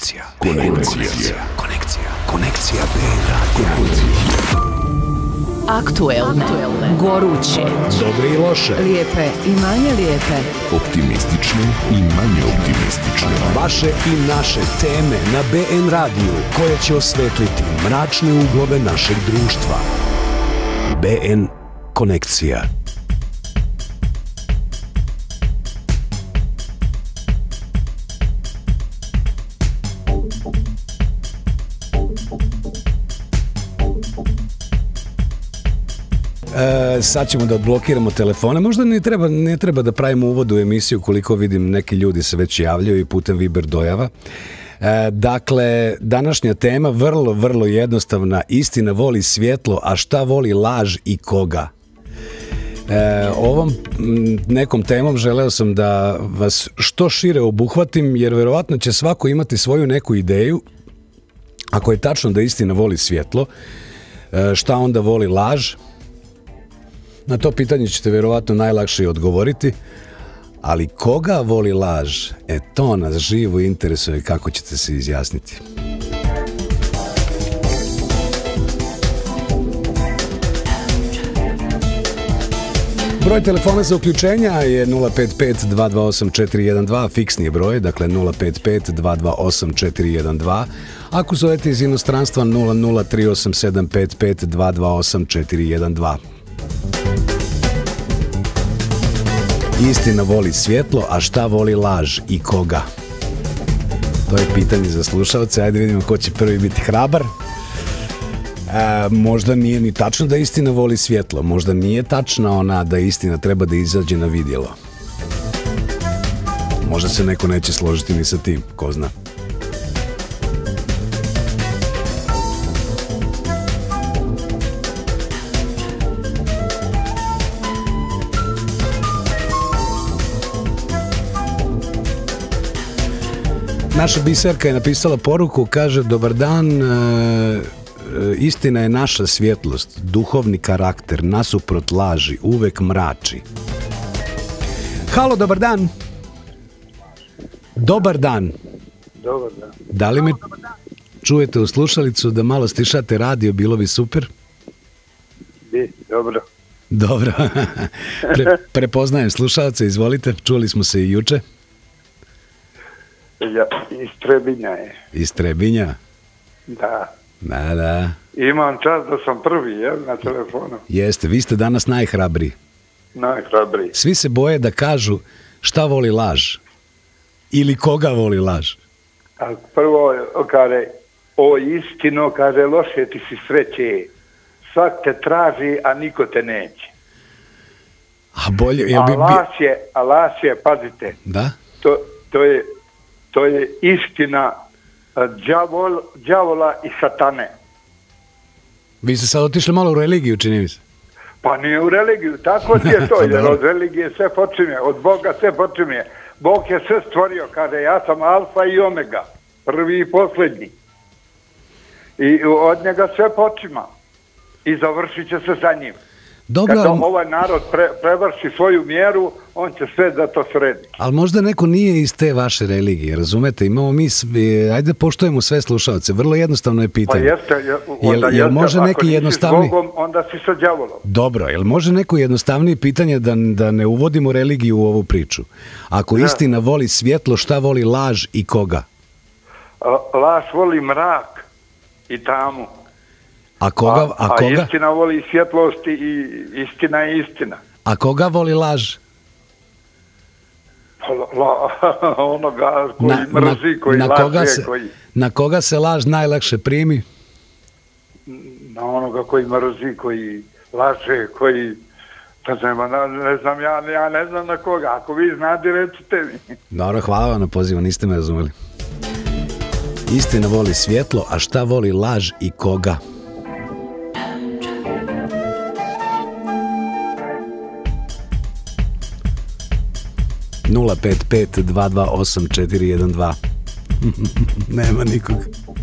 Konekcija. Konekcija BN Radio. Aktuelne, goruće, dobre i loše, lijepe i manje lijepe, Optimistične i manje optimistične. vaše i naše teme na BN Radio koje će osvetliti mračne uglove našeg društva. BN Konekcija. Sad ćemo da odblokiramo telefone. Možda ne treba da pravimo uvod u emisiju, koliko vidim neki ljudi se već javljaju i putem Viber dojava. Dakle, današnja tema vrlo jednostavna. Istina voli svjetlo, a šta voli laž i koga? Ovom nekom temom želeo sam da vas što šire obuhvatim, jer verovatno će svako imati svoju neku ideju. Ako je tačno da istina voli svjetlo, šta onda voli laž? Na to pitanje ćete vjerovatno najlakše odgovoriti, ali koga voli laž? To nas živo interesuje, kako ćete se izjasniti. Broj telefona za uključenja je 055-228-412, fiksni je broj, dakle 055-228-412. Ako zovete iz inostranstva 00-387-55-228-412. Istina voli svjetlo, a šta voli laž i koga? To je pitanje za slušalce. Ajde vidimo ko će prvi biti hrabar. Možda nije ni tačno da istina voli svjetlo. Možda nije tačna ona da istina treba da izađe na vidjelo. Možda se neko neće složiti ni sa tim, ko zna. Naša Biserka je napisala poruku, kaže: dobar dan, istina je naša svjetlost, duhovni karakter, nasuprot laži, uvek mrači. Halo, dobar dan. Dobar dan. Dobar dan. Da li me čujete u slušalicu, da malo stišate radio, bilo bi super? Dobro. Dobro. Prepoznajem slušalce, izvolite, čuli smo se i juče. Iz Trebinja je. Iz Trebinja? Da. Da. Imam čast da sam prvi, na telefonu. Jeste, vi ste danas najhrabriji. Najhrabriji. Svi se boje da kažu šta voli laž. Ili koga voli laž. A prvo, kaže, o istino, kaže, loše ti si sreće. Svak te traži, a niko te neće. A bolje... A laž je, pazite. Da? To je istina đavola i satane. Vi ste sad otišli malo u religiju, čini mi se. Pa nije u religiju, tako ti je to, jer od religije sve počinje, od Boga sve počinje. Bog je sve stvorio, kaže, ja sam alfa i omega, prvi i posljednji. I od njega sve počima i završit će se sa njim. Dobro, kad ovaj narod prevrši svoju mjeru, on će sve da to sredi. Ali možda neko nije iz te vaše religije, razumete? Imamo mi, ajde poštujemo sve slušalce, vrlo jednostavno je pitanje. Pa jeste, jel može neki jednostavni... Ako nisi s Bogom, onda si sa đavolom. Dobro, jel može neko jednostavnije pitanje da ne uvodimo religiju u ovu priču? Ako istina voli svjetlo, šta voli laž i koga? Laž voli mrak i tamu. A koga? Istina voli svjetlost i istina je istina. A koga voli laž? Onoga koji mrzi, koji laže. Na koga se laž najlakše primi? Na onoga koji mrzi, koji laže, koji... Ne znam, ja ne znam na koga. Ako vi znate, recite mi. Dobro, hvala vam na pozivu, niste me razumeli. Istina voli svjetlo, a šta voli laž i koga? (055-228-412). Nema nikog.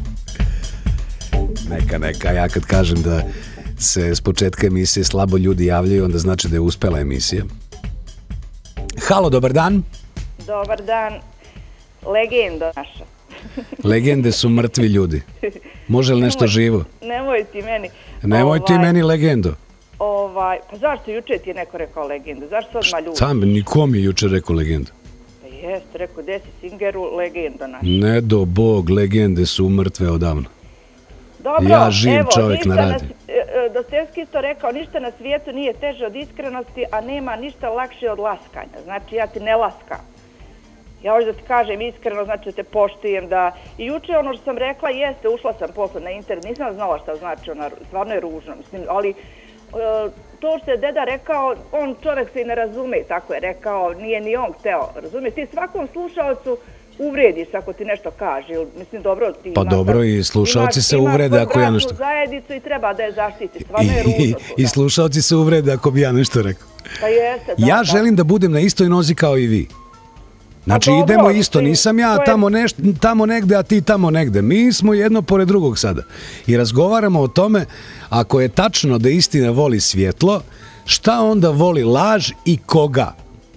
Neka, ja kad kažem da se s početka emisije slabo ljudi javljaju, onda znači da je uspela emisija. Halo, dobar dan. Dobar dan, legendo naša. Legende su mrtvi ljudi. Može li nešto živo? Nemoj ti meni. Nemoj ti meni legendu. Pa zašto juče ti je neko rekao legendu? Zašto odmah ljudi? Sam, niko mi juče rekao legendu. Jeste, rekao, Desi Singeru, legenda naša. Ne do Bog, legende su mrtve odavno. Dobro, ja živ čovjek na radiju. Dostojevski isto rekao, ništa na svijetu nije teže od iskrenosti, a nema ništa lakše od laskanja. Znači, ja ti ne laskam. Ja hoću da ti kažem iskreno, znači da te poštujem, da... I juče ono što sam rekla, jeste, ušla sam posle na internet, nisam znala šta znači, stvarno je ružno, mislim, ali to što je deda rekao, on čovjek se i ne razume, tako je rekao, nije ni on hteo, razumiješ, ti svakom slušalcu uvrediš ako ti nešto kaže, mislim, dobro ti... Pa dobro, i slušalci se uvrede ako ja nešto... Imaš zajednicu i treba da je zaštiti, stvarno je ružno. I slušalci se uvrede ako bi ja nešto rekao. Pa jeste, da. Ja želim da budem na istoj nozi kao i vi. Znači, idemo isto, nisam ja tamo negde, a ti tamo negde. Mi smo jedno pored drugog sada. I razgovaramo o tome, ako je tačno da istina voli svjetlo, šta onda voli laž i koga?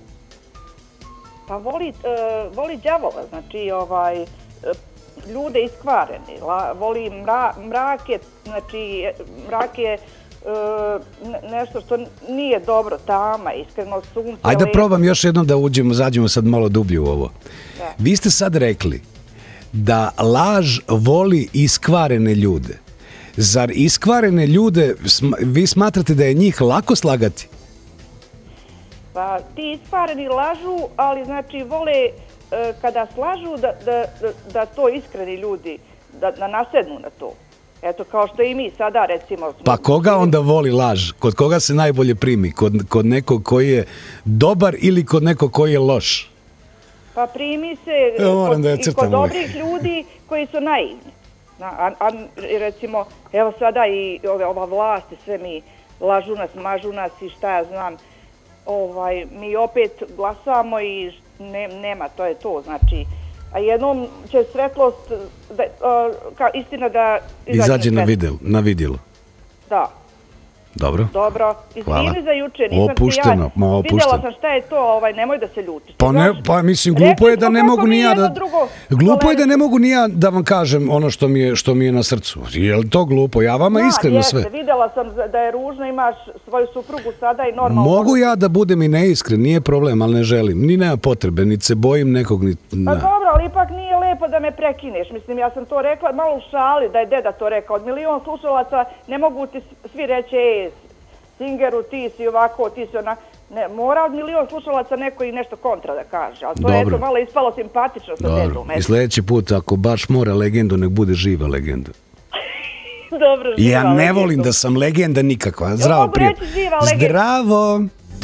Pa voli đavola, znači ljude iskvareni, voli mrake, znači mrak je nešto što nije dobro, tama, iskreno sunce. Ajde da probam još jednom da zađemo sad malo dublje u ovo. Vi ste sad rekli da laž voli iskvarene ljude. Zar iskvarene ljude, vi smatrate da je njih lako slagati? Pa ti iskvareni lažu, ali znači vole kada slažu da to iskreni ljudi, da nasednu na to. Eto, kao što i mi sada, recimo... Pa koga onda voli laž? Kod koga se najbolje primi? Kod nekog koji je dobar ili kod nekog koji je loš? Pa primi se i kod dobrih ljudi koji su naivni. Recimo, evo sada i ova vlast, sve mi lažu nas, mažu nas i šta ja znam, mi opet glasamo i nema, to je to, znači... A jednom će svetlost, istina da izađe na vidjelo. Da. Dobro. Dobro. Izvini za juče. Opušteno. Vidjela sam šta je to, nemoj da se ljutiš. Pa mislim, glupo je da ne mogu ni ja da... Glupo je da ne mogu ni ja da vam kažem ono što mi je na srcu. Je li to glupo? Ja vama iskreno sve. Vidjela sam da je ružno, imaš svoju suprugu sada i normalno... Mogu ja da budem i neiskren, nije problem, ali ne želim. Ni nema potrebe, niti se bojim nekog, ni... Pa dobro, ali ipak nije lepo da me prekineš. Mislim, ja sam to rekla malo u šali, da je deda to rekao. Od milion slušalaca ne mogu ti svi reći, Singeru, ti si ovako, ti si ona... Ne, mora od milion slušalaca neko i nešto kontra da kaže. Ali to je eto malo ispalo simpatično sa dedom. I sljedeći put, ako baš mora legendu, nek bude živa legenda. Dobro, živa ja ne volim da sam legenda nikakva. Zdravo, prijatelj. Zdravo.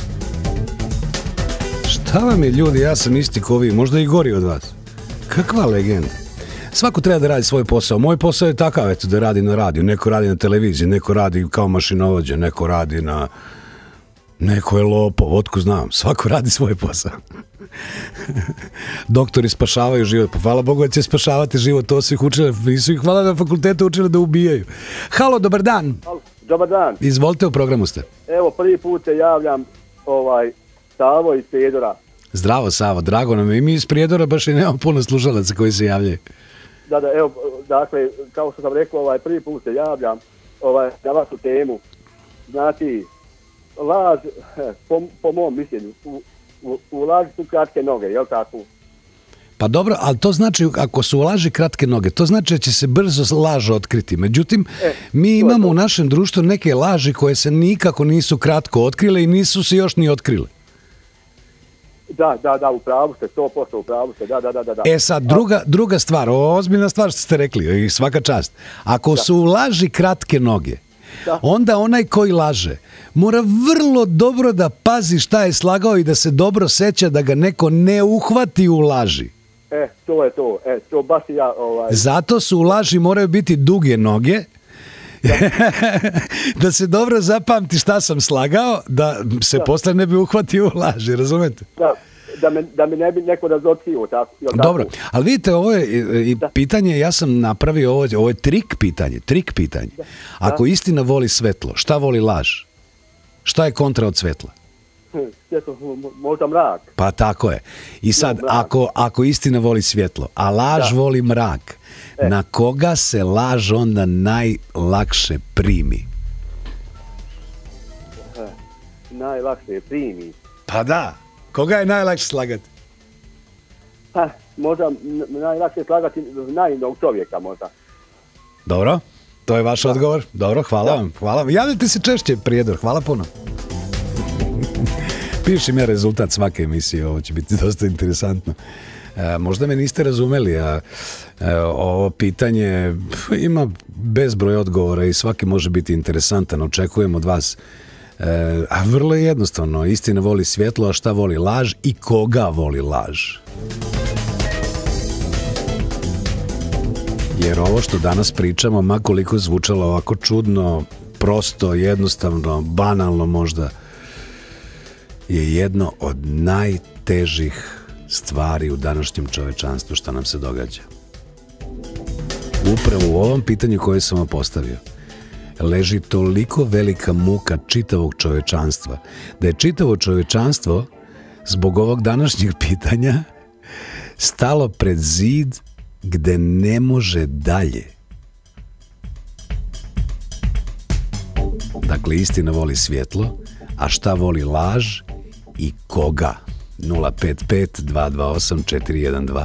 Šta vam je, ljudi, ja sam isti ko vi, možda i gori od vas. Kakva legenda? Svako treba da radi svoj posao. Moj posao je takav, eto, da radi na radiju. Neko radi na televiziji, neko radi kao mašinovođa, neko radi na... Neko je lopov, otko znam. Svako radi svoj posao. Doktori spašavaju život. Pa hvala Bogu da će spašavati život. To su ih učili. Nisu ih hvala na fakultetu učili da ubijaju. Halo, dobar dan. Dobar dan. Izvolite, u programu ste. Evo, prvi put se javljam Savo iz Prijedora. Zdravo, Savo, drago nam je. I mi iz Prijedora baš i nemamo puno slušalaca koji se javljaju. Da, evo, dakle, kao što sam rekao, prvi put se javljam na vašu temu. Znači, laž, po mom mišljenju, u laži su kratke noge, jel tako? Pa dobro, ali to znači, ako su u laži kratke noge, to znači da će se brzo laž otkriti. Međutim, mi imamo u našem društvu neke laži koje se nikako nisu kratko otkrile i nisu se još ni otkrile. Da, upravu ste, 100% upravu ste, da. E sad, druga stvar, ozbiljna stvar što ste rekli, i svaka čast. Ako su u laži kratke noge, onda onaj koji laže mora vrlo dobro da pazi šta je slagao i da se dobro seća da ga neko ne uhvati u laži. To je to, to baš ja... Zato su u laži moraju biti duge noge, da se dobro zapamti šta sam slagao, da se posle ne bi uhvatio u laži, razumete? Da me ne bi neko razotkrio. Dobro, ali vidite, ovo je pitanje, ja sam napravio, ovo je trik pitanje. Ako istina voli svetlo, šta voli laž? Šta je kontra od svetla? možda mrak. Pa tako je. I sad, ako istina voli svjetlo, a laž voli mrak, na koga se laž onda najlakše primi? Najlakše primi. Pa da. Koga je najlakše slagati? Pa, možda najlakše slagati naivnog čovjeka možda. Dobro, to je vaš odgovor. Dobro, hvala vam. Hvala vam. Javite se češće, Prijedor. Hvala puno. Piši mi rezultat svake emisije, ovo će biti dosta interesantno. Možda me niste razumeli, a ovo pitanje ima bezbroj odgovora i svaki može biti interesantan. Očekujem od vas. A vrlo je jednostavno. Istina voli svjetlo, a šta voli laž i koga voli laž? Jer ovo što danas pričamo, ma koliko zvučalo ovako čudno, prosto, jednostavno, banalno možda, je jedno od najtežih stvari u današnjem čovečanstvu što nam se događa. Upravo u ovom pitanju koje sam vam postavio leži toliko velika muka čitavog čovečanstva, da je čitavo čovečanstvo zbog ovog današnjeg pitanja stalo pred zid gde ne može dalje. Dakle, istina voli svjetlo, a šta voli laž i koga? 055-228-412.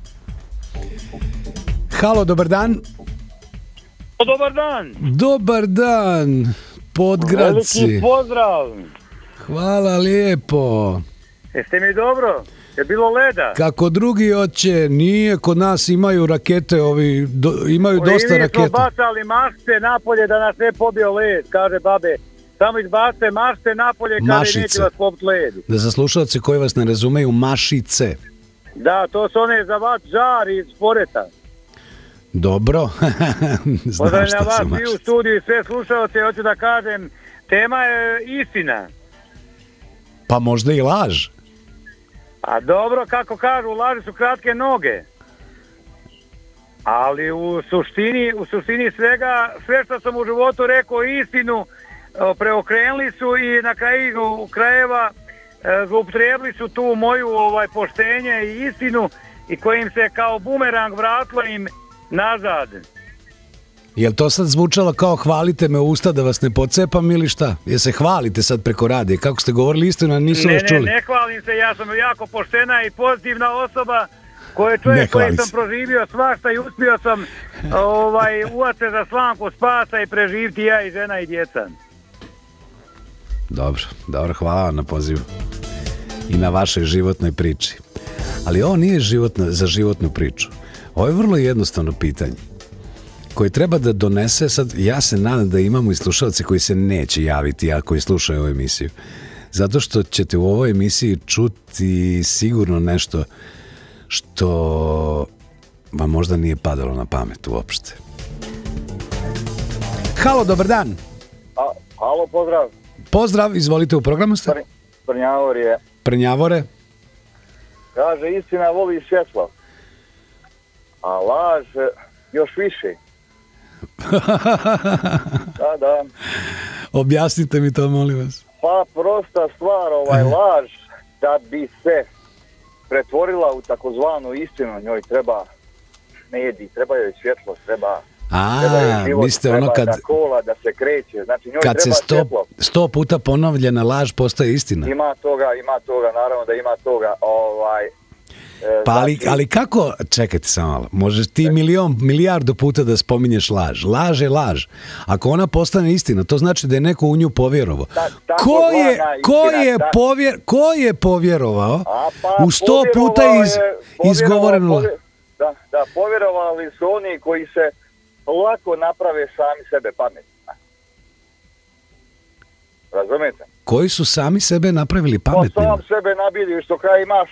Halo, dobar dan. Dobar dan. Dobar dan, Podgradci. Veliki pozdrav. Hvala lijepo. Jeste mi dobro? Je bilo leda? Kako drugi hoće, nije, kod nas imaju rakete, imaju dosta raketa. Mi smo bacali mašte napolje da nas ne pobio led, kaže babe. Samo izbacite mašte napolje, kaže neće vas pobiti led. Da za slušalce koji vas ne razumeju, mašice. Da, to su one za vat žar iz poreta. Dobro. Pozdravljam na vas i u studiju i sve slušalce, hoću da kažem, tema je istina. Pa možda i laž. A dobro, kako kažu, laži su kratke noge. Ali u suštini svega, sve što sam u životu rekao istinu, preokrenuli su i na kraju krajeva zloupotrijebili su tu moju poštenje i istinu i kojim se kao bumerang vratilo im nazad. Jel to sad zvučalo kao hvalite me u usta da vas ne pocepam ili šta? Jel se hvalite sad preko radije? Kako ste govorili istinu, a nisu vas čuli? Ne hvalim se, ja sam jako poštena i pozitivna osoba koji je čovjek koji sam proživio svašta i uspio sam uvat se za slamku spasa i preživiti ja i žena i djeca. Dobro, hvala vam na pozivu i na vašoj životnoj priči. Ali ovo nije za životnu priču. Ovo je vrlo jednostavno pitanje koje treba da donese, sad ja se nadam da imamo i slušalce koji se neće javiti ako i slušaju ovu emisiju, zato što ćete u ovoj emisiji čuti sigurno nešto što vam možda nije padalo na pamet uopšte. Halo, dobar dan. Halo, pozdrav. Pozdrav, izvolite, u programu ste? Prnjavor je. Prnjavore. Kaže, istina voli svjetlo, a laž još više. Da. Objasnite mi to, molim vas. Pa prosta stvar, laž da bi se pretvorila u takozvanu istinu, njoj treba medij, treba joj svjetlo, treba joj život, mislite ono kad da kola, da se kreće, znači njoj kad treba se svjetlo. 100 puta ponovljena laž postaje istina. Ima toga, naravno da ima toga. Pa ali kako, čekajte samo malo, možeš ti milijardu puta da spominješ laž. Laž je laž. Ako ona postane istina, to znači da je neko u nju povjerovao. Ko je povjerovao u 100 puta izgovorenu laž? Da, povjerovali su oni koji se lako naprave sami sebe pametnima. Razumijete? Koji su sami sebe napravili pametnima? Pa sam sebe nabijeđeni, što kraj imaš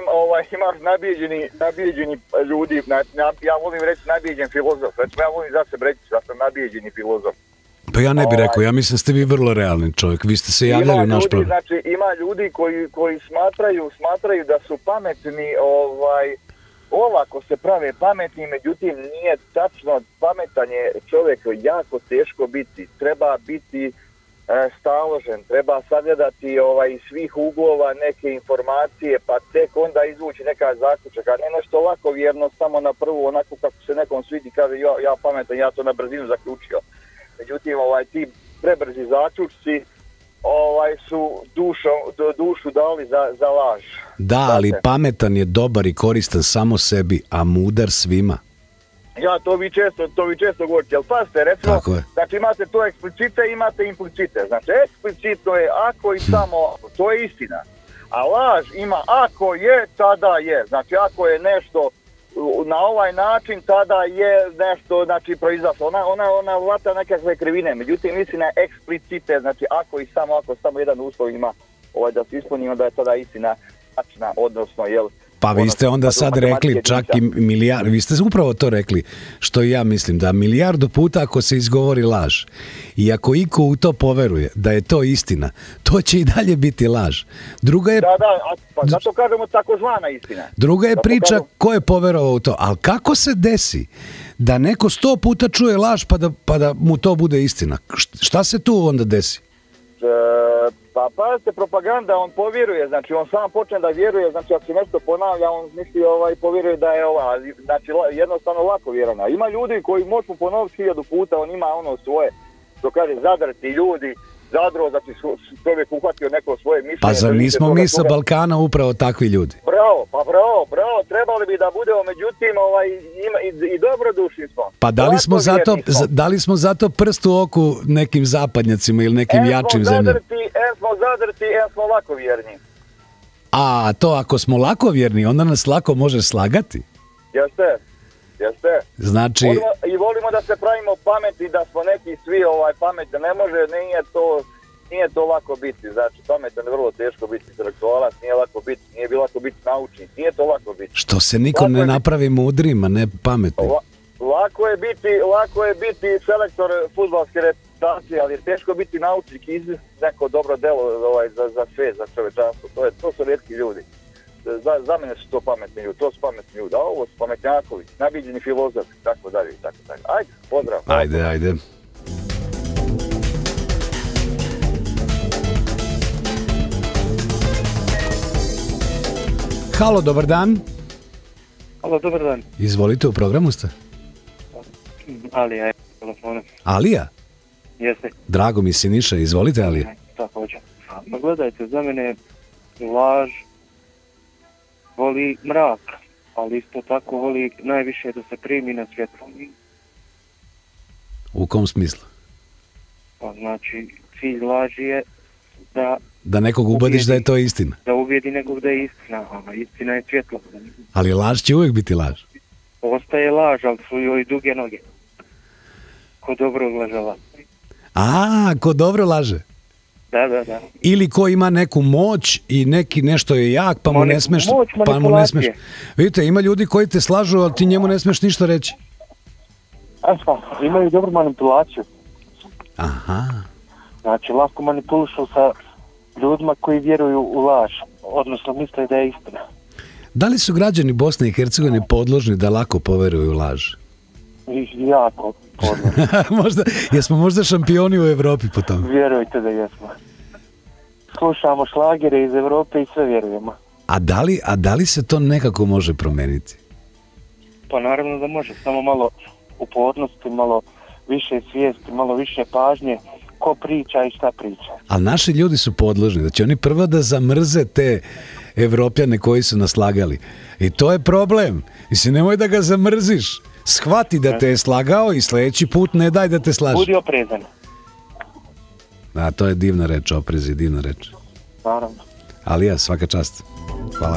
nabijeđeni ljudi, ja volim reći nabijeđen filozof, recimo ja volim za sebe reći da sam nabijeđeni filozof. Pa ja ne bih rekao, ja mislim da ste vi vrlo realni čovjek, vi ste se javljali u naš program. Znači ima ljudi koji smatraju da su pametni, olako se prave pametni, međutim nije tačno, pametan je čovjek jako teško biti, treba biti staložen, treba sagledati iz svih uglova neke informacije, pa tek onda izvući neka zaključak, a ne nešto lako vjerno, samo na prvu, onako kako se nekom svidi, kaže ja pametan, ja to na brzinu zaključio. Međutim, ti prebrzi zaključci su dušu dali za laž. Da, ali pametan je dobar i koristan samo sebi, a mudar svima. Ja, to vi često govorite, ali pazite, recimo, znači imate to eksplicite, imate implicite. Znači, eksplicitno je ako i samo ako, to je istina. A laž ima ako je, tada je. Znači, ako je nešto na ovaj način, tada je nešto, znači, proizašlo. Ona vlata nekakve krivine. Međutim, istina je eksplicite, znači, ako i samo ako, samo jedan uslov ima da se ispuni, onda je tada istina tačna, odnosno, Pa vi ste onda sad rekli čak i milijardu, vi ste upravo to rekli, što i ja mislim, da milijardu puta ako se izgovori laž i ako iko u to poveruje da je to istina, to će i dalje biti laž. Druga je... Da, pa zato kažemo takozvana istina. Druga je priča ko je poverovao u to, ali kako se desi da neko 100 puta čuje laž pa da mu to bude istina? Šta se tu onda desi? Pa pazite, propaganda, on povjeruje, znači on sam počne da vjeruje, znači ako se nešto ponavlja, on misli povjeruje da je znači jednostavno lako vjerana. Ima ljudi koji možemo ponoviti 1000 puta, on ima svoje, što kaže, zadrti ljudi, zadro, znači čovjek uhvatio neko svoje mišljenje. Pa zar nismo mi sa Balkana upravo takvi ljudi? Bravo, trebali bi da budemo, međutim, i dobrodušni smo. Pa da li smo zato prst u oku nekim zapadnjacima ili nekim jačim zemljama? Smo zadrti, smo lakovjerni. A to ako smo lakovjerni, onda nas lako može slagati? Jeste. Znači... I volimo da se pravimo pametni, da smo neki svi pametni. Ne može, nije to lako biti. Znači, pametan je vrlo teško biti intelektualac, nije lako biti naučnik, nije to lako biti. Što se niko ne napravi mudrim, a ne pametnim? Lako je biti selektor fudbalske reprezentacije, ali je teško biti naučnik i izvesti neko dobro delo za sve, za čovečanstvo. To su rijetki ljudi. Za mene su to pametni ljudi, to su pametni ljudi, a ovo su pametnjakovi, nabiđeni filozofi, tako dalje. Ajde, pozdrav. Ajde. Halo, dobar dan. Halo, dobar dan. Izvolite, u programu ste? Alija je telefonom. Alija? Jeste. Drago mi, Siniša, izvolite, Alija. Također. Pa gledajte, za mene laž voli mrak, ali isto tako voli najviše da se primi na svjetlo. U kom smislu? Pa znači, cilj laži je da nekog ubediš da je to istina. Da ubijedi nekog da je istina, a istina je svjetlo. Ali laž će uvijek biti laž. Ostaje laž, ali su joj duge noge. Ko dobro lažava. Ko dobro laže? Da. Ili ko ima neku moć i nešto je jak, pa mu ne smeš... Vidite, ima ljudi koji te slažu, ali ti njemu ne smeš ništa reći. Imaju dobru manipulaciju. Aha. Znači, lako manipulišu sa ljudima koji vjeruju u laž, odnosno misle da je istina. Da li su građani Bosne i Hercegovine podložni da lako poveruju u laž? Jako podložni. Jesmo možda šampioni u Evropi po tome? Vjerujte da jesmo. Slušamo šlagere iz Evrope i sve vjerujemo. A da li se to nekako može promeniti? Pa naravno da može, samo malo upornosti, malo više svijesti, malo više pažnje, ko priča i šta priča. Ali naši ljudi su podložni, da će oni prvo da zamrze te Evropljane koji su nas slagali. I to je problem. Mislim, nemoj da ga zamrziš. Shvati da te je slagao i sljedeći put ne daj da te slaže. Budi oprezan. Da, to je divna reč, oprez je divna reč. Naravno. Alija, svaka čast. Hvala.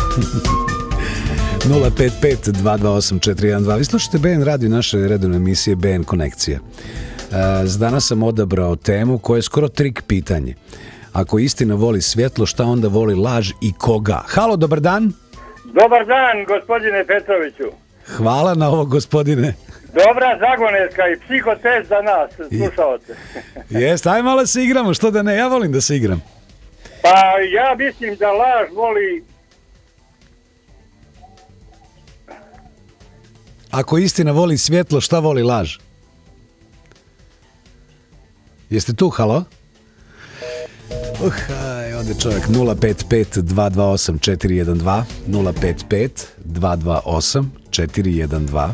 055-228-412. Vi slušate BN radio, naše redovne emisije BN Konekcija. Danas sam odabrao temu koja je skoro trik pitanje. Ako istina voli svjetlo, šta onda voli laž i koga? Halo, dobar dan. Dobar dan, gospodine Petroviću. Hvala na ovo, gospodine. Dobra zagoneska i psihotest za nas, slušalce. Jeste, aj malo se igramo, što da ne, ja volim da se igram. Pa ja mislim da laž voli... Ako istina voli svjetlo, šta voli laž? Jeste tu, halo? Ode čovjek 055-228-412 055-228-412.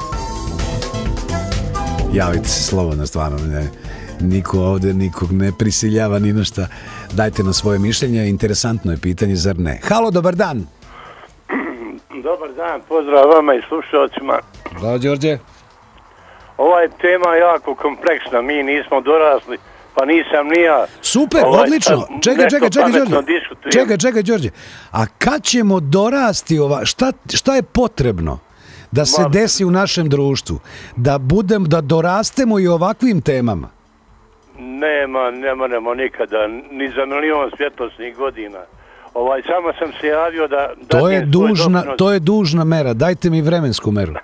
Javite se slobodno, stvarno. Niko ovdje nikog ne prisiljava ni na šta. Dajte na svoje mišljenje. Interesantno je pitanje, zar ne? Halo, dobar dan. Dobar dan, pozdrav vama i slušalcima. Bravo, Đorđe. Ova je tema jako kompleksna, mi nismo dorasli, pa nisam ni ja. Super, odlično. Čekaj, Đorđe. A kad ćemo dorasti šta je potrebno da se desi u našem društvu? Da dorastemo i ovakvim temama? Ne moramo nikada, ni za milion svjetlosnih godina. Samo sam se javio da... To je dužna mera, dajte mi vremensku meru.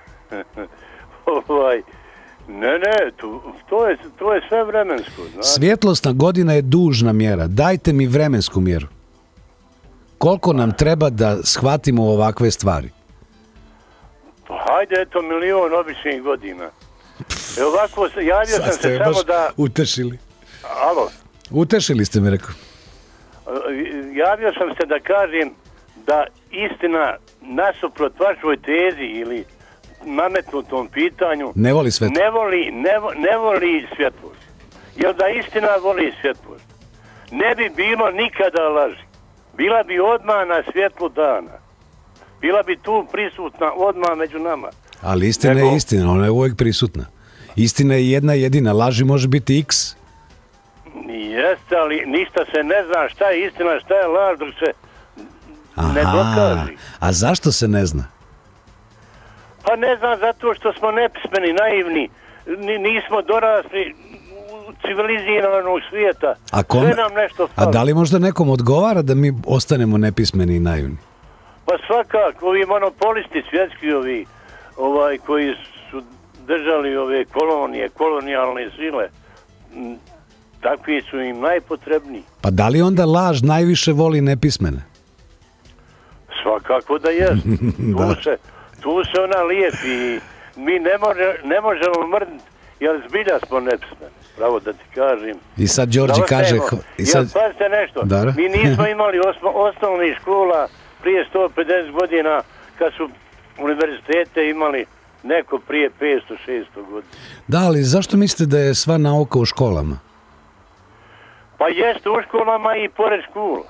Ne, to je sve vremensko. Svjetlosna godina je dužna mjera, dajte mi vremensku mjeru. Koliko nam treba da shvatimo ovakve stvari? Pa hajde, eto, milion običnih godina. Ovako, javio sam se samo da... Utešili. Alo? Utešili ste mi, rekao. Javio sam se da kažem da istina nasuprot vašoj tezi ili nametnutom pitanju ne voli svetlost. Ne voli svjetlost. Jer da istina voli svjetlost, ne bi bilo nikada laži. Bila bi odmah na svjetlu dana. Bila bi tu prisutna odmah među nama. Ali istina je istina, ona je uvijek prisutna. Istina je jedna jedina, laži može biti x. Jeste, ali ništa se ne zna šta je istina, šta je laž, dok se ne dokaži. A zašto se ne zna? Pa ne znam, zato što smo nepismeni, naivni, nismo dorasli civiliziranog svijeta. Sve nam nešto fali. A da li možda nekom odgovara da mi ostanemo nepismeni i naivni? Pa svakako, ovi monopolisti svjetski, koji su držali ove kolonije, kolonijalne sile, takvi su im najpotrebniji. Pa da li onda laž najviše voli nepismene? Svakako da jest. Tu se ona lijepi i mi ne možemo mrditi, jer zbilja smo nepismeni, pravo da ti kažem. I sad Đorđe kaže... Pazite nešto, mi nismo imali osnovnih škola prije 150 godina, kad su univerzitete imali neko prije 500-600 godina. Da, ali zašto mislite da je sva nauka u školama? Pa jeste u školama i pored škola.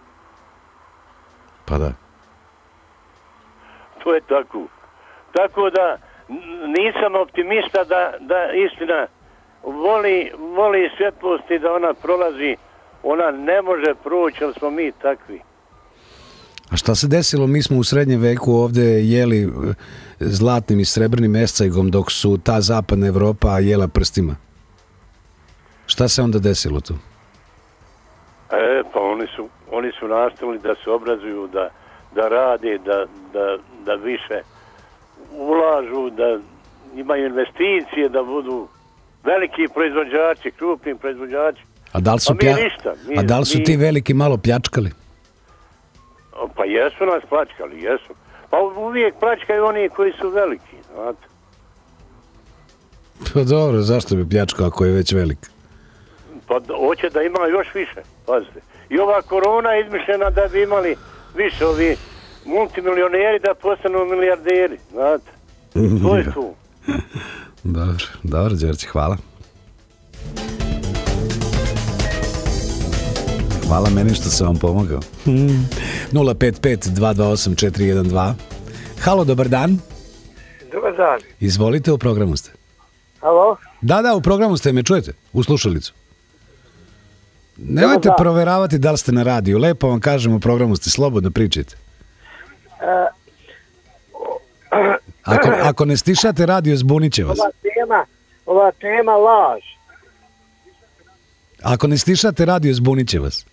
Pa da. To je tako. Tako da nisam optimista da istina voli svjetlost i da ona prolazi. Ona ne može proći, ali smo mi takvi. A šta se desilo? Mi smo u srednjem veku ovdje jeli zlatnim i srebrnim escajgom, dok su ta zapadna Evropa jela prstima. Šta se onda desilo tu? Pa oni su nastavili da se obrazuju, da rade, da više ulažu, da imaju investicije, da budu veliki proizvođači, krupni proizvođači. A da li su ti veliki malo pljačkali? Pa jesu nas pljačkali, jesu. Pa uvijek pljačkaju oni koji su veliki, znate. Pa dobro, zašto bi pljačkao ako je već velik? Pa hoće da ima još više, pazite. I ova korona je izmišljena da bi imali više ovi multimilioneri da postanu milijarderi, znate. To je tu. Dobro, Đorđe, hvala. Hvala meni što sam vam pomogao. 055-228-412. Halo, dobar dan. Dobar dan. Izvolite, u programu ste. Halo? Da, u programu ste, me čujete? U slušalicu. Nemojte proveravati da li ste na radiju. Lepo vam kažem, u programu ste, slobodno pričajte. Ako ne stišate radio, zbunit će vas. Ova tema laž. Ako ne stišate radio, zbunit će vas.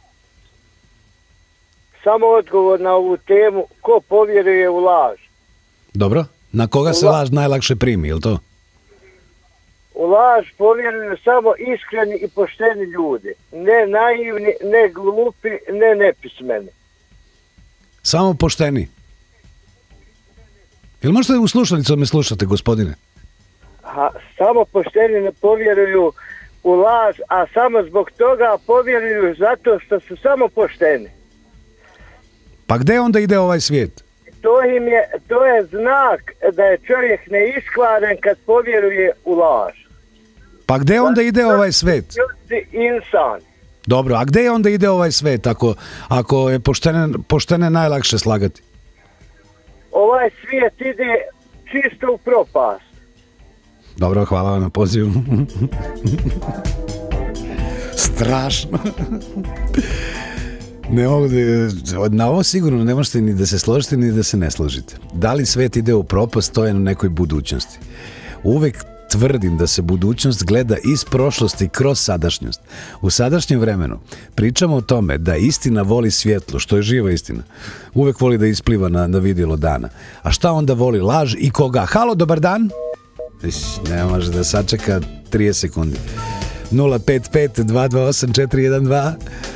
Samo odgovor na ovu temu, ko povjeruje u laž? Dobro, na koga se laž najlakše primi, je li to? U laž povjeruju samo iskreni i pošteni ljudi. Ne naivni, ne glupi, ne nepismeni. Samo pošteni. Jel možete u slušalicu me slušate, gospodine? Samo pošteni ne povjeruju u laž, a samo zbog toga povjeruju zato što su samo pošteni. Pa gde onda ide ovaj svijet? To je znak da je čovjek neiskvaren kad povjeruje u laž. Pa gde onda ide ovaj svet? Insan. Dobro, a gde onda ide ovaj svet ako je poštene najlakše slagati? Ovaj svijet ide čisto u propast. Dobro, hvala vam na pozivu. Strašno. Ne mogu na ovo sigurno ne možete ni da se složite ni da se ne složite. Da li svet ide u propast, to je na nekoj budućnosti. Uvek tvrdim da se budućnost gleda iz prošlosti kroz sadašnjost. U sadašnjem vremenu pričamo o tome da istina voli svjetlo, što je živa istina. Uvek voli da ispliva na vidjelo dana. A šta onda voli laž i koga? Halo, dobar dan. Ne može da sačeka 30 sekundi. 055-228-412.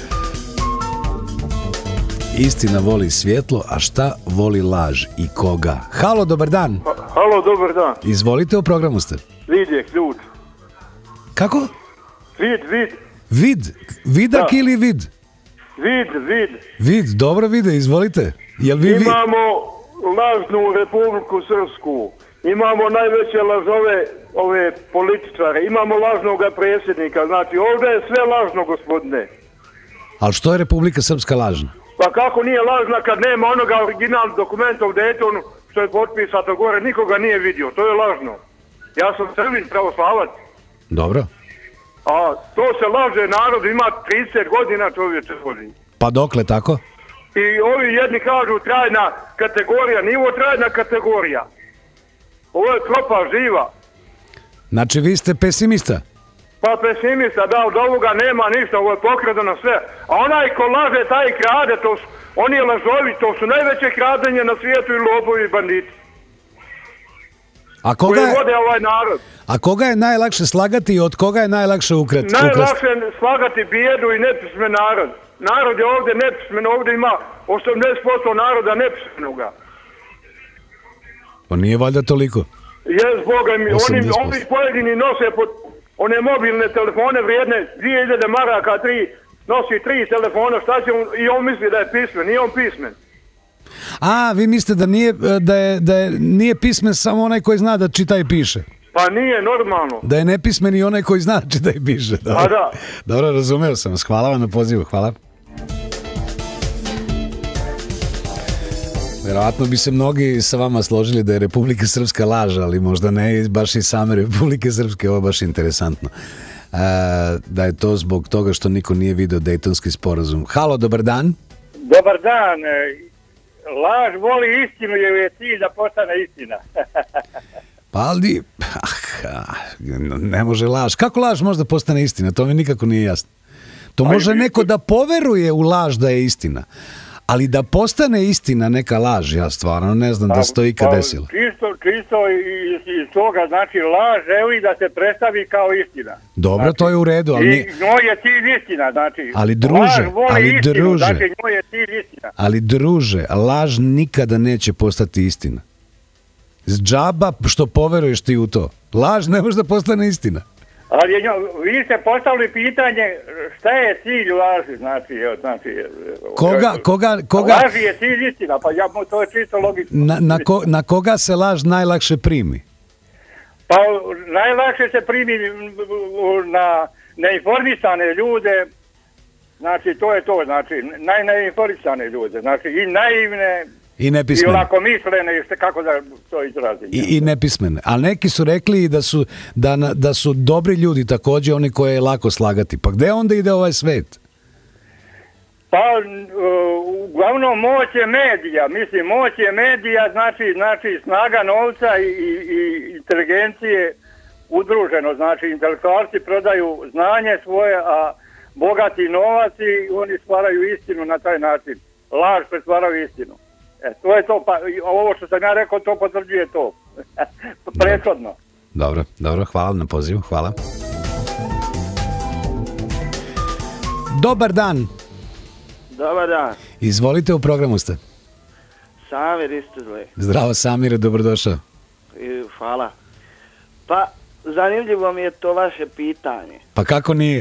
Istina voli svjetlo, a šta voli laž i koga? Halo, dobar dan. Halo, dobar dan. Izvolite, u programu ste. Vid je ključ. Kako? Vid. Vid? Vidak ili vid? Vid. Dobro vide, izvolite. Imamo lažnu Republiku Srpsku. Imamo najveće lažove ove političare. Imamo lažnog predsjednika. Znači, ovdje je sve lažno, gospodine. Ali što je Republika Srpska lažna? Pa kako nije lažna kad nema onoga originalnog dokumenta u Daytonu što je potpisato gore, nikoga nije vidio, to je lažno. Ja sam Srbin, pravoslavac. Dobro. A to se laže narod, ima 30 godina čovječe vodi. Pa dokle tako? I ovi jedni kažu trajna kategorija, nije ovo trajna kategorija. Ovo je tropa živa. Znači vi ste pesimista? Pa pesimista, da, od ovoga nema ništa, ovo je pokradeno sve. A onaj ko laže, taj i krade, oni je lažovi, to su najveće kradenje na svijetu i lopovi i banditi. Koji vode ovaj narod. A koga je najlakše slagati i od koga je najlakše ukrasti? Najlakše slagati bijedu i nepismen narod. Narod je ovdje nepismen, ovdje ima 80% naroda nepismenoga. Pa nije valjda toliko? Jes, Boga mi, oni pojedini nose pod one mobilne telefone vrijedne 2000 maraka, nosi 3 telefona, šta će on, i on misli da je pismen, nije on pismen. A, vi mislite da nije pismen samo onaj koji zna da čita i piše? Pa nije, normalno. Da je nepismen i onaj koji zna da čita i piše. Dobro. Pa da. Dobro, razumeo sam vas. Hvala vam na pozivu, hvala. Vjerovatno bi se mnogi sa vama složili da je Republika Srpska laž, ali možda ne baš i same Republike Srpske, ovo je baš interesantno. Da je to zbog toga što niko nije video Dejtonski sporazum. Halo, dobar dan. Dobar dan. Laž voli istinu jer je cilj da postane istina. Pa ali, ne može laž. Kako laž može da postane istina? To mi nikako nije jasno. To može neko da poveruje u laž da je istina. Ali da postane istina neka laž, ja stvarno ne znam da se to ikad desilo. Čisto iz toga, znači laž želi da se predstavi kao istina. Dobro, znači, to je u redu, ali... I njoj je cilj istina, znači... Ali druže, laž nikada neće postati istina. Džaba što poveruješ ti u to. Laž ne može da postane istina. Ali vi ste postavili pitanje šta je cilj laži, znači... Koga... Laži je cilj istina, pa to je čisto logično. Na koga se laž najlakše primi? Pa najlakše se primi na neinformisane ljude, znači to je to, znači najneinformisane ljude, znači i naivne... I nepismene. I lakomislene, kako da to izrazim. I nepismene. Ali neki su rekli da su dobri ljudi također oni koje je lako slagati. Pa gde onda ide ovaj svet? Pa uglavnom moć je medija. Mislim, moć je medija, znači snaga novca i inteligencije udruženo. Znači intelektualci prodaju znanje svoje, a bogati novac i oni stvaraju istinu na taj način. Laž pretvaraju istinu. To je to, pa ovo što sam ja rekao, to potvrđuje to. Prethodno. Dobro, hvala na pozivu, hvala. Dobar dan. Dobar dan. Izvolite, u programu ste. Samir Istizle. Zdravo Samire, dobrodošao. Hvala. Pa, zanimljivo mi je to vaše pitanje. Pa kako nije?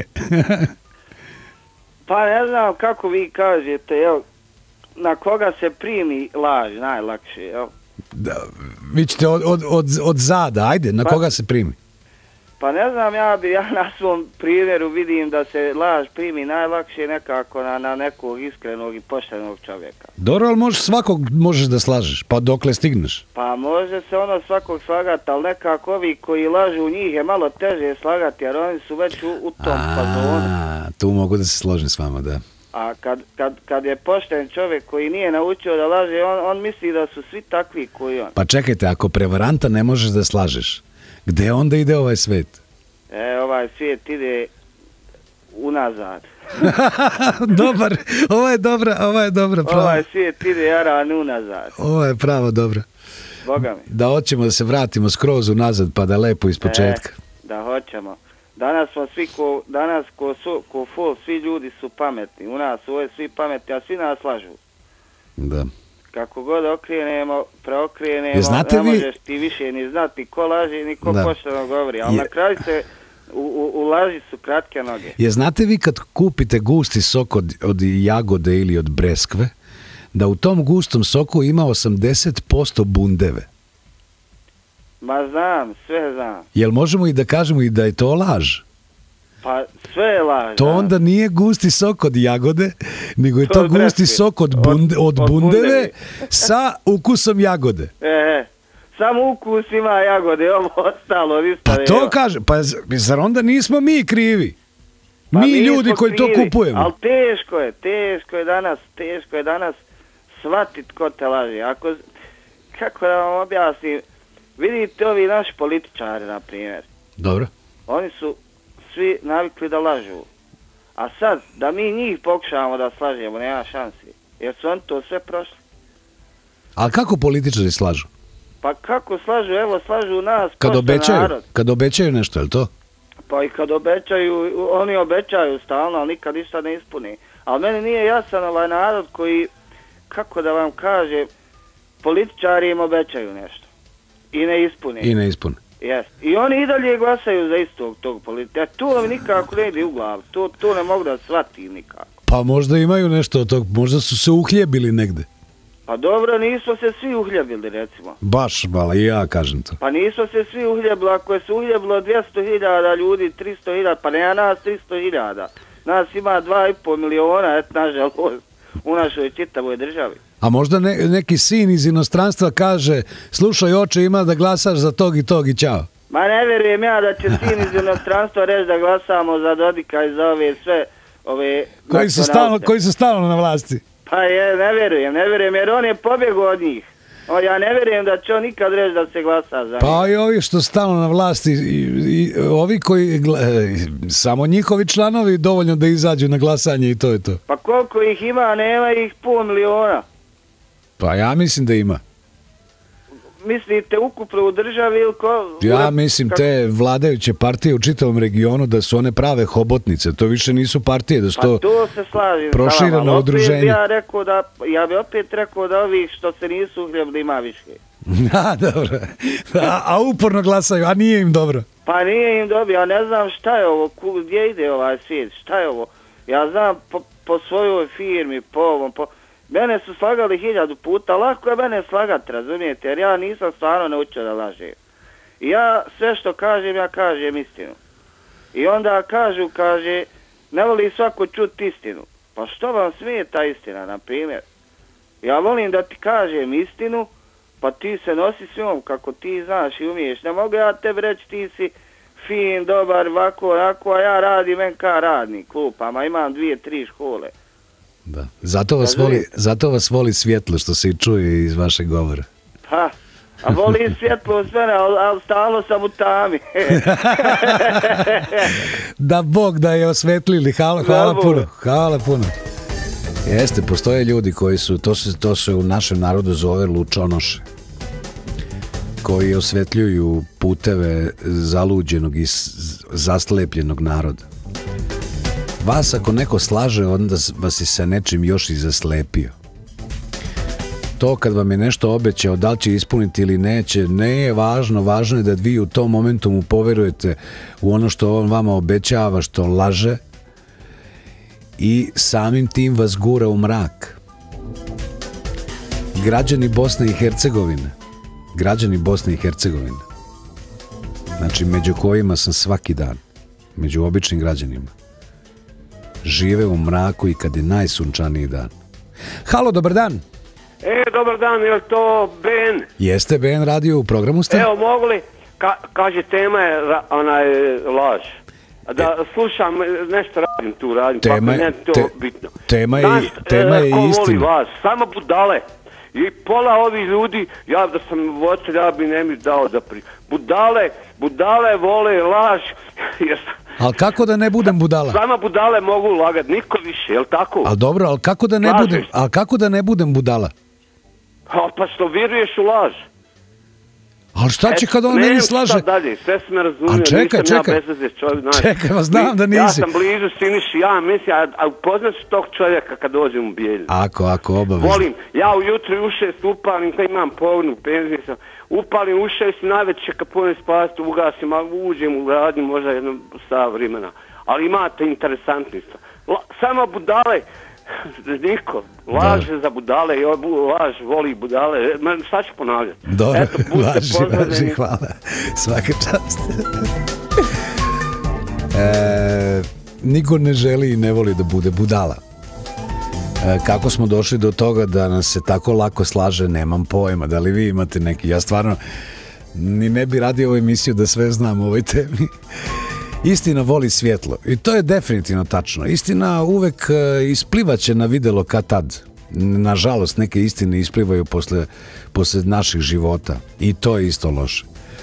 Pa ne znam kako vi kažete, evo, na koga se primi laž najlakše, evo. Da, vi ćete od zada, ajde, na koga se primi? Pa ne znam, ja na svom primjeru vidim da se laž primi najlakše nekako na nekog iskrenog i poštenog čovjeka. Dobro, ali svakog možeš da slažeš, pa dokle stigneš? Pa može se svakog slagati, ali nekako ovi koji lažu njih je malo teže slagati, jer oni su već u tom fazonu. Tu mogu da se složim s vama, da. A kad je pošten čovjek koji nije naučio da laže, on misli da su svi takvi koji on. Pa čekajte, ako prevaranta ne možeš da slažeš, gde onda ide ovaj svet? Ovaj svijet ide unazad. Dobar, ovo je dobra prava. Ovaj svijet ide jaran unazad. Ovo je pravo dobro. Boga mi. Da hoćemo da se vratimo skroz unazad pa da lepo iz početka. Da hoćemo. Danas smo svi ko fol, svi ljudi su pametni. U nas ovo je svi pametni, a svi nas slažu. Da. Kako god okrenemo, preokrenemo, ne možeš ti više ni znati ko laži, ni ko pošteno govori. Ali na kraju se u laži su kratke noge. Znate vi kad kupite gusti sok od jagode ili od breskve, da u tom gustom soku ima 80% bundeve? Ma znam, sve znam. Jel možemo i da kažemo i da je to laž? Pa sve je laž. To onda nije gusti sok od jagode, nego je to gusti sok od bundeve sa ukusom jagode. Samo ukus ima jagode, ovo ostalo ništa. Pa to kaže, pa zar onda nismo mi krivi? Mi ljudi koji to kupujemo. Ali teško je danas shvatiti ko te laži. Kako da vam objasnim, vidite ovi naši političari, na primjer. Dobro. Oni su svi navikli da lažu. A sad, da mi njih pokušavamo da slažemo, nema šansi. Jer su oni to sve prošli. Ali kako političari slažu? Pa kako slažu? Evo, slažu nas, narod. Kad obećaju nešto, je li to? Pa i kad obećaju, oni obećaju stalno, ali nikad ništa ne ispuni. Ali meni nije jasan ovaj narod koji, kako da vam kaže, političari im obećaju nešto. I ne ispune. Jest. I oni i dalje glasaju za istog tog politika. To mi nikako ne ide u glavu. To ne mogu da shvatim nikako. Pa možda imaju nešto od tog, možda su se uhljebili negde. Pa dobro, nismo se svi uhljebili, recimo. Baš, mala, i ja kažem to. Pa nismo se svi uhljebili, ako je se uhljebilo 200.000 ljudi, 300.000, pa nema nas 300.000. Nas ima 2,5 miliona, nažalost, u našoj čitavoj državi. A možda neki sin iz inostranstva kaže, slušaj oče, ima da glasaš za tog i ćao. Ma ne vjerujem ja da će sin iz inostranstva reći da glasamo za Dodika i za ove sve ove... Koji su stalno na vlasti. Pa ne vjerujem, jer on je pobjegao od njih. Ja ne vjerujem da će on nikad reći da se glasa za njih. Pa i ovi što stalno na vlasti, ovi koji, samo njihovi članovi dovoljno da izađu na glasanje i to je to. Pa koliko ih ima, nema ih 500 miliona. Pa ja mislim da ima. Mislite ukupno u državi ili ko? Ja mislim te vladajuće partije u čitavom regionu da su one prave hobotnice, to više nisu partije, da su to prošireno udruženje. Ja bi opet rekao da ovih što se nisu uhljebili ima više. Dobro. A uporno glasaju, a nije im dobro. Pa nije im dobro, ja ne znam šta je ovo, gdje ide ovaj svijet, šta je ovo. Ja znam po svojoj firmi, po ovom, mene su slagali 1000 puta, lako je mene slagati, razumijete, jer ja nisam stvarno naučio da lažem. I ja sve što kažem, ja kažem istinu. I onda kaže, ne voli svako čuti istinu. Pa što vam smije ta istina, na primjer? Ja volim da ti kažem istinu, pa ti se nosi s njom kako ti znaš i umiješ. Ne mogu ja tebi reći ti si fin, dobar, ovako, onako, a ja radim NK radnik, klupama, imam 2-3 škole. Da. Zato vas voli svjetlo što se i čuje iz vašeg govora. Pa, a voli svjetlo sve, ali stalno sam u tami. Da Bog da je osvetlili, hvala puno. Jeste, postoje ljudi koji su, to se u našem narodu zove lučonoše, koji osvetljuju puteve zaluđenog i zaslepljenog naroda. Vas ako neko slaže, onda vas je sa nečim još i zaslepio. to kad vam je nešto obećao, da li će ispuniti ili neće, ne je važno. Važno je da vi u tom momentu mu poverujete u ono što on vama obećava, što laže, i samim tim vas gura u mrak. Građani Bosne i Hercegovine, znači među kojima sam svaki dan, među običnim građanima, žive u mraku i kad je najsunčaniji dan. Halo, dobar dan. Dobar dan, je li to Ben? Jeste, Ben radio, u programu ste? Evo, mogu li, kaže, tema je laž. Da slušam, nešto radim, tema je, pa to bitno. Tema je ko istina. voli laž, samo budale. I pola ovih ljudi, ja da sam voćer, ja bi ne mi dao da budale vole laž. Ali kako da ne budem budala? Samo budale mogu lagati, niko više, jel tako? Ali dobro, ali kako da ne budem budala? Pa što vjeruješ u laž? Ali šta će kad on meni slaže? Šta dalje, sve si me razumio, čekaj. Čekaj, vas znam da nisi. Ja sam blizu Siniši, ja mislim, a upoznaš tog čovjeka kad dođem u Bijeljinu. Ako, obavezno. Volim, ja ujutru u 6 upalim, kad imam povrnu penziju sam, upalim u 6 najveće kad pojem spasti, ugasim, a uđem u radnju možda jedno sat vremena. Ali imate interesantni stvar. Samo budale, niko, laže za budale, laž voli budale, šta ću ponavljati? Dobro, važi, hvala, svaka čast. Niko ne želi i ne voli da bude budala. Kako smo došli do toga da nas se tako lako slaže, nemam pojma. Da li vi imate neki? Ja stvarno ni ne bi radio ovu emisiju da sve znam o ovoj temi. Istina voli svjetlo i to je definitivno tačno. Istina uvek isplivaće na videlo kad tad. Nažalost, neke istine isplivaju posle naših života i to je isto loše.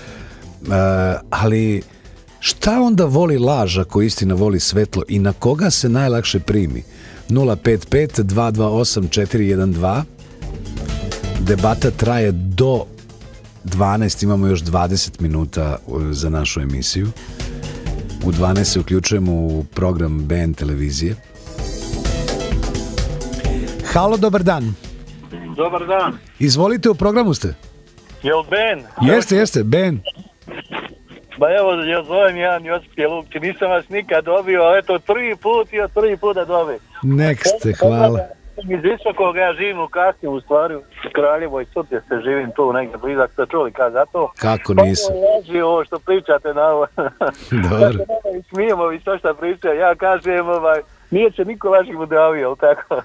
Ali šta onda voli laž ako istina voli svetlo i na koga se najlakše primi? 055-228-412. Debata traje do 12, imamo još 20 minuta za našu emisiju. U 12 se uključujemo u program BN televizije. Halo, dobar dan. Dobar dan. Izvolite, u programu ste. Jel Ben? Jeste, Ben. Ba evo, ja zovem jedan Josip Jelupci, nisam vas nikad dobio, a eto 3 puta dobio. Nek ste, hvala. Iz Visokog ja živim u Kasnju, u stvari u Kraljevoj Sutjeste, živim tu negdje blizak, ste čuli kad za to? Kako nisam? Pa laži ovo što pričate na ovo. Dobro. Smijemo vi to što pričate, ja kažem, nije se niko laži budavio, jel tako?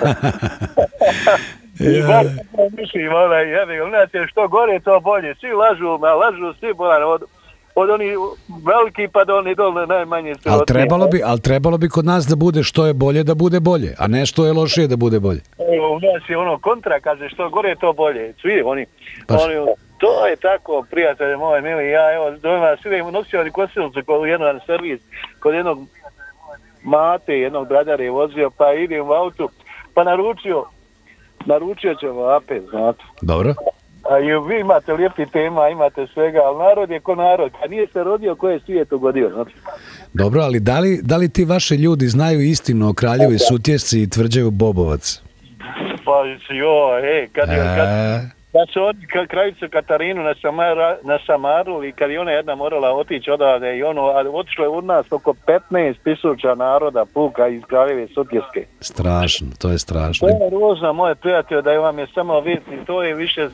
I baš mislim, u nas je što gore, to bolje, svi lažu svi bolan, od onih veliki pa do onih dolne najmanje se ali trebalo bi kod nas da bude što je bolje da bude bolje, a ne što je lošije da bude bolje. U nas je ono kontra, kaže što gore to bolje. Svi oni to je tako, prijatelje moje mili, ja evo dojma svi nosio oni kosilcu kod jedan servis, kod jednog mate, jednog bradara je vozio, pa idem u autu, pa naručio ćemo apet, znate. Dobro. A i vi imate lijepi tema, imate svega, ali narod je ko narod, a nije se rodio ko je svijet ugodio, znači. Dobro, ali da li ti vaši ljudi znaju istinu o Kraljevoj Sutjesci i Tvrđaju Bobovac? Pa kad su oni kraljicu Katarinu nasamarili i kad je ona jedna morala otići odavde i otišlo je od nas oko 15.000 naroda puka iz Kraljeve Sutjeske. Strašno, to je strašno. To je ružno, moje prijatelje, da vam je samo vidni, to je više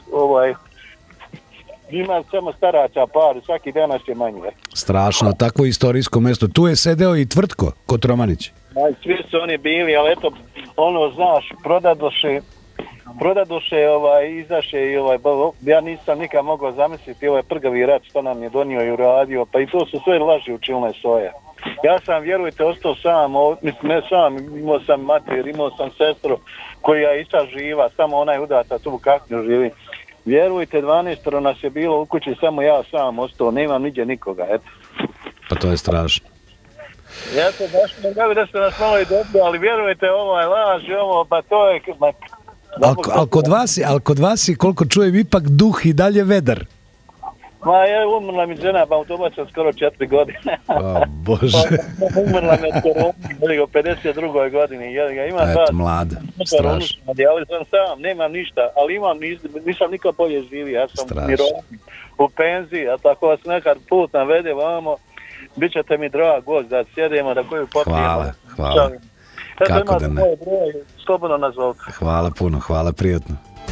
ima samo staraca par, svaki dan nas je manje. Strašno, takvo istorijsko mjesto. Tu je sedeo i Tvrtko Kotromanić. Svi su oni bili, ali eto, znaš, prodadoše, izaše i ja nisam nikad mogao zamisliti ovaj prgavi rat što nam je donio i uradio, pa i to su sve laži učinile svoje. Ja sam, vjerujte, ostao sam, ne sam, imao sam mater, imao sam sestru koja je isto živa, samo ona je udata tu u Kaknju živi. Vjerujte, 12 nas je bilo u kući, samo ja sam ostao, nemam niđe nikoga, eto. Pa to je strašno. Ja se baš ne da ste nas malo i dobro, ali vjerujte, ovo je laž, pa to je... Ali kod vas je, koliko čujem, ipak duh i dalje vedar. Ma je umrla mi žena, pa autobača skoro 4 godine. O, Bože. Umrla mi od korona, u 52. godini. Eto, mlada, strašno. Ali sam sam, nemam ništa, ali nisam nikad bolje živio. Ja sam mirovni u penziji, a tako vas nekad put navede vamo, bit ćete mi drag gost da sjedemo, da koju popijemo. Hvala. Kako da ne? Slobodno nazvati. Hvala puno, hvala, prijatno.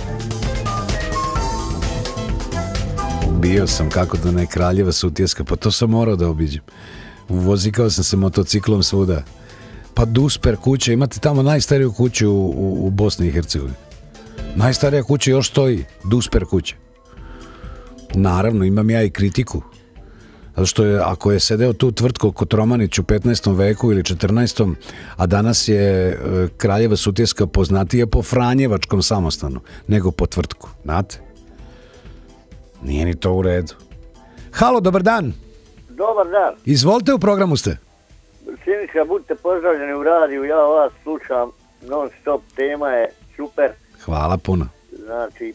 Bio sam, kako da ne, Kraljeva Sutjeska, pa to sam morao da obiđem. Vozikao sam se motociklom svuda. Pa Dusper kuća, imate tamo najstariju kuću u Bosni i Hercegovini. Najstarija kuća još stoji, Dusper kuća. Naravno, imam ja i kritiku. Zato što ako je sedeo tu tvrtko Kotromanić u 15. veku ili 14. a danas je Kraljeva Sutjeska poznatija po Franjevačkom samostanu, nego po tvrtku, znate? Nije ni to u redu. Halo, dobar dan. Dobar dan. Izvolite, u programu ste. Siniša, budite pozdravljeni u radiju, ja vas slušam non stop, tema je super. Hvala puno. Znači,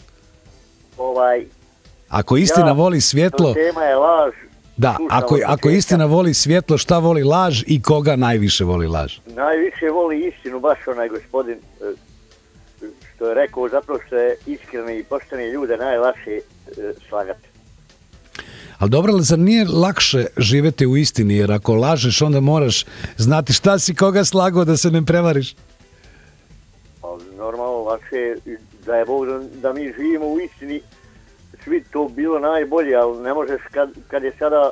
ako istina voli svjetlo... Tema je laž. Da, ako istina voli svjetlo, šta voli laž i koga najviše voli laž? Najviše voli istinu, baš onaj gospodin što je rekao, zato što je iskreni i pošteni ljude najlakše slagati. Ali dobro, ali zar nije lakše živjeti u istini, jer ako lažeš onda moraš znati šta si koga slagao da se ne prevariš? Pa normalno, lakše da je Bog da mi živimo u istini, svi to bilo najbolje, ali ne možeš kad je sada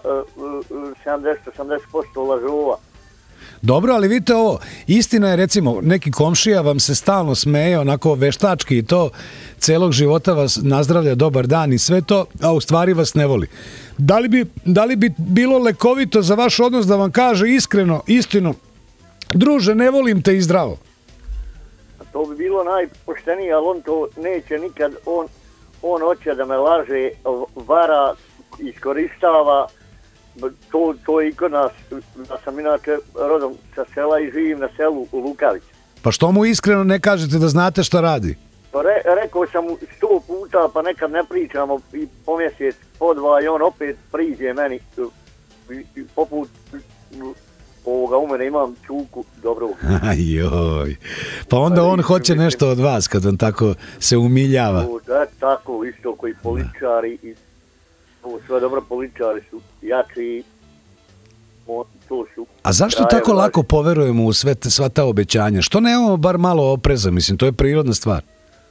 70-80% lažova. Dobro, ali vidite ovo, istina je, recimo, neki komšija vam se stalno smeje, onako veštački i to, celog života vas nazdravlja, dobar dan i sve to, a u stvari vas ne voli. Da li bi bilo lekovito za vaš odnos da vam kaže iskreno, istinu, druže, ne volim te i zdravo? To bi bilo najpoštenije, ali on to neće nikad, on hoće da me laže, vara, iskoristava. To je i kod nas, da sam inače rodom sa sela i živim na selu u Lukavici. Pa što mu iskreno ne kažete da znate šta radi? Pa rekao sam mu 100 puta, pa nekad ne pričamo i po mjesec, po dva i on opet priđe meni poput ovoga, u mene imam čuku dobrog. Ajoj, pa onda on hoće nešto od vas kad on tako se umiljava. Tako, isto koji političari i sve dobro, političari su jači, to su... A zašto tako lako poverujemo u sva ta obećanja? Što nemamo bar malo opreza? Mislim, to je prirodna stvar.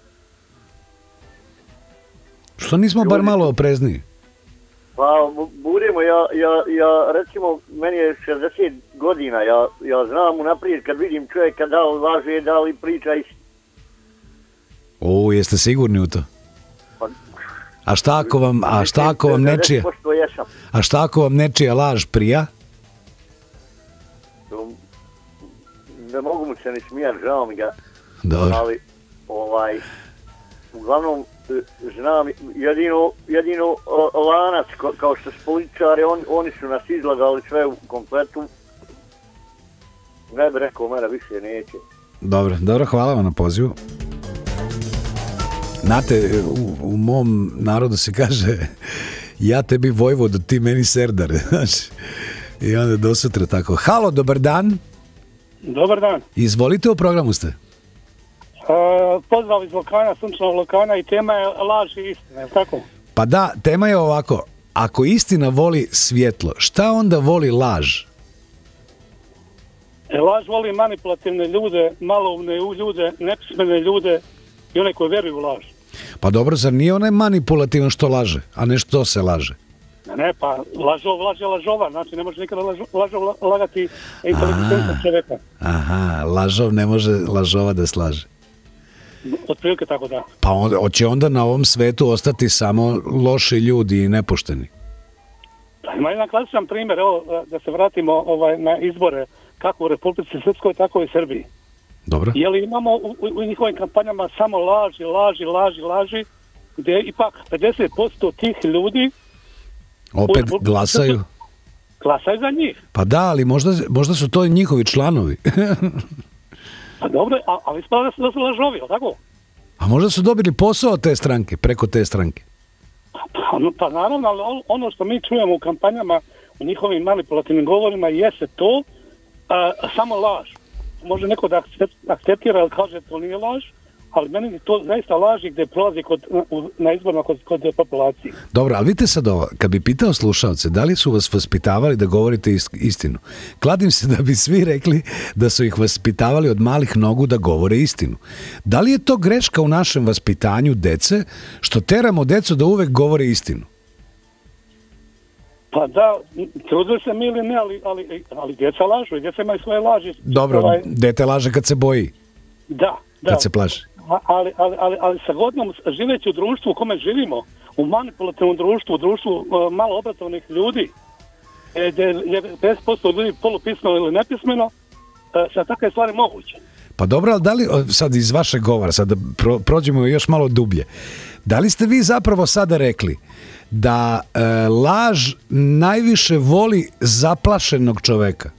Što nismo bar malo oprezniji? Pa, budemo, ja recimo, meni je 60 godina, ja znam unaprijed kad vidim čovjeka da li laže, da li priča istinu. O, jeste sigurni u to? A šta ako vam nečija laž prija? Ne mogu mu se ni smijati, žao mi ga. Dobro. Ali, uglavnom, znam, jedino lanac, kao što su političari, oni su nas izlagali sve u kompletu. Ne bi rekao, mene više neće. Dobro, hvala vam na pozivu. Znate, u mom narodu se kaže ja tebi vojvodo, ti meni serdar. I onda do sutra tako. Halo, dobar dan. Dobar dan. Izvolite, u programu ste. Pozdrav iz Lokana, sunčanog Lokana i tema je laž i istina, je tako? Pa da, tema je ovako. Ako istina voli svjetlo, šta onda voli laž? Laž voli manipulativne ljude, maloumne ljude, nepismene ljude i one koji vjeruju u laž. Pa dobro, zar nije onaj manipulativan što laže, a ne što se laže? Ne, pa lažov laže lažova, znači ne može nikada lažov lagati inteligentnog čovjeka. Aha, lažov ne može lažova da slaže. Otprilike tako, da. Pa hoće onda na ovom svetu ostati samo loši ljudi i nepošteni? Pa ima jedan klasičan primjer, evo, da se vratimo na izbore, kako u Republici Srpskoj, tako i u Srbiji. Dobro. Je li imamo u njihovim kampanjama samo laži, gdje ipak 50% tih ljudi opet glasaju? Glasaju za njih. Pa da, ali možda su to i njihovi članovi. Pa dobro, ali ispada da su lažovi, tako? A možda su dobili posao od te stranke, preko te stranke. Pa naravno, ali ono što mi čujemo u kampanjama, u njihovim manipulativnim govorima jeste to samo laž. Može neko da akceptira ili kaže to nije laž, ali meni je to zaista laži gdje prolazi na izborima kod populacije. Dobro, ali vidite sad ovo, kad bi pitao slušalce, da li su vas vaspitavali da govorite istinu? Kladim se da bi svi rekli da su ih vaspitavali od malih nogu da govore istinu. Da li je to greška u našem vaspitanju dece, što teramo decu da uvek govore istinu? Pa da, trudili se mi ili ne, ali djeca lažu i djeca imaju svoje laži. Dobro, dete laže kad se boji. Da. Kad se plaši. Ali sa godinama živeći u društvu u kome živimo, u manipulativnom društvu, u društvu malo obrazovnih ljudi, gdje je 50% ljudi polupismeno ili nepismeno, sa takve stvari moguće. Pa dobro, ali da li, sad iz vašeg govora, sad da prođemo još malo dublje, da li ste vi zapravo sada rekli da laž najviše voli zaplašenog čoveka?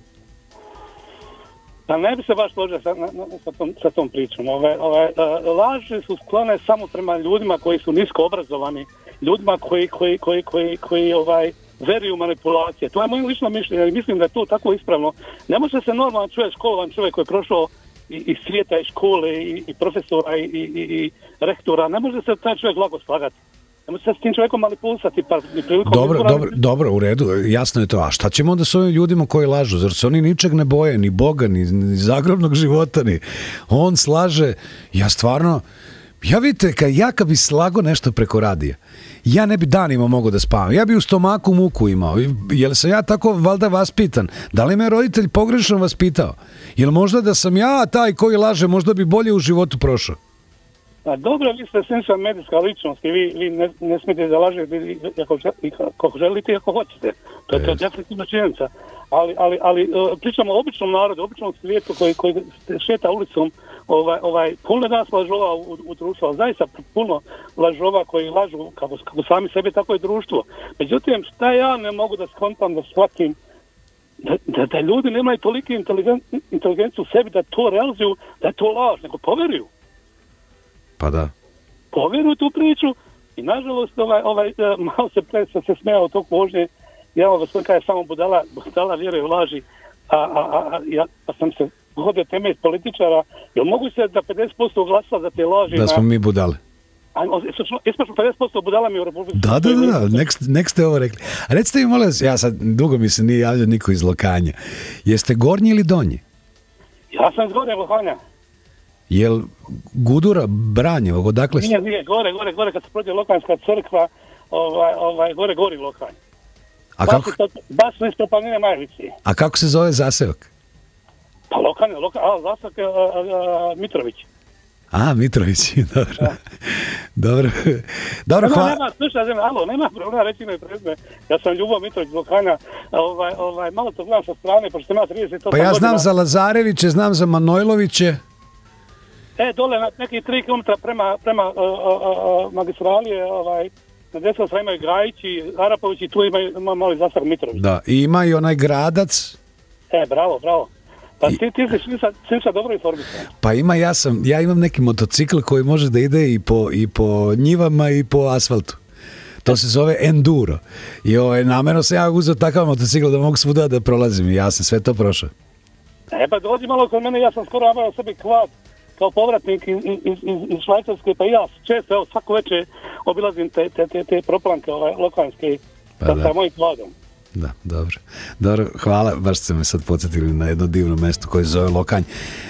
Pa ne bi se baš složio sa tom pričom. Laži su sklone samo prema ljudima koji su nisko obrazovani, ljudima koji veruju u manipulacije. To je moje lično mišljenje i mislim da je to tako ispravno. Ne može se normalan čovjek, školovan čovjek koji je prošao iz svijeta, iz škole, i profesora, i rektora, ne može se taj čovjek lako slagati. Ne može se s tim čovjekom manipulisati. Dobro, u redu, jasno je to. A šta ćemo onda s ovim ljudima koji lažu? Zar se oni ničeg ne boje, ni Boga, ni zagrobnog života, ni on slaže. Ja stvarno, vidite, kad bi slago nešto preko radija, ja ne bi danima mogao da spavam. Ja bi u stomaku muku imao. Jel sam ja tako valjda vaspitan? Da li me roditelj pogrešno vaspitao? Jel možda da sam ja taj koji laže, možda bi bolje u životu prošao? A dobro, vi ste sensualna medijska ličnost i vi ne smijete da lažete ako želite i ako hoćete. To je definitivna činjenica. Ali pričamo o običnom narodu, običnom svijetu koji šeta ulicom. Puno je danas lažova u društvu, ali zaista puno lažova koji lažu kako sami sebi, tako i društvo. Međutim, šta ja ne mogu da skontam, da shvatim, da ljudi nemaju toliki inteligenciju u sebi da to realizuju, da je to laž, nego poveruju. Pa da. Poveruju tu priču i nažalost malo se smijao tog vožnje. Ja gospodin kada je samo budala vjeruje u laži, a sam se hodio teme iz političara. Jel mogu se da 50% glasa za te laži? Da smo mi budale. Jesmo 50% budala mi u Republici? Da, nek ste ovo rekli. A recite mi, molim vas, ja sad dugo mi se nije javljao niko iz Lokanja. Jeste gornji ili donji? Ja sam iz Gornje Lokanja. Jel Gudura, Branjevo, odakle ste? Nije, gore, kad se prođe Lokanjska crkva, gori Lokanj. A kako? Baš su ispred planine Majvici. A kako se zove zaseok? Pa Lokanj, zaseok Mitrović. A, Mitrović, dobro. Dobro, hvala. Nema problema, reći me prezme. Ja sam Ljubo Mitrović Lokanja, malo to gledam sa strane, pošto ima 30 godina. Pa ja znam za Lazareviće, znam za Manojloviće. Dole neki 3 km prema magistralije, na desno strani imaju Gajić i Arapović i tu ima mali zaseok Mitrović. Da, i ima i onaj Gradac. Bravo. Pa ti si Sinša dobro informisan. Pa ja imam neki motocikl koji može da ide i po njivama i po asfaltu. To se zove enduro. I namjerno sam ja uzeo takav motocikl da mogu svuda da prolazim i ja sam sve to prošao. Pa dođi malo kod mene, ja sam skoro nabavio sebi kvad kao povratnik iz Švajcarske, pa ja često, svako večer obilazim te proplanke lokanske sa mojim kvadom. Da, dobro, hvala, baš ste me sad podsjetili na jedno divno mesto koje se zove Lokanj.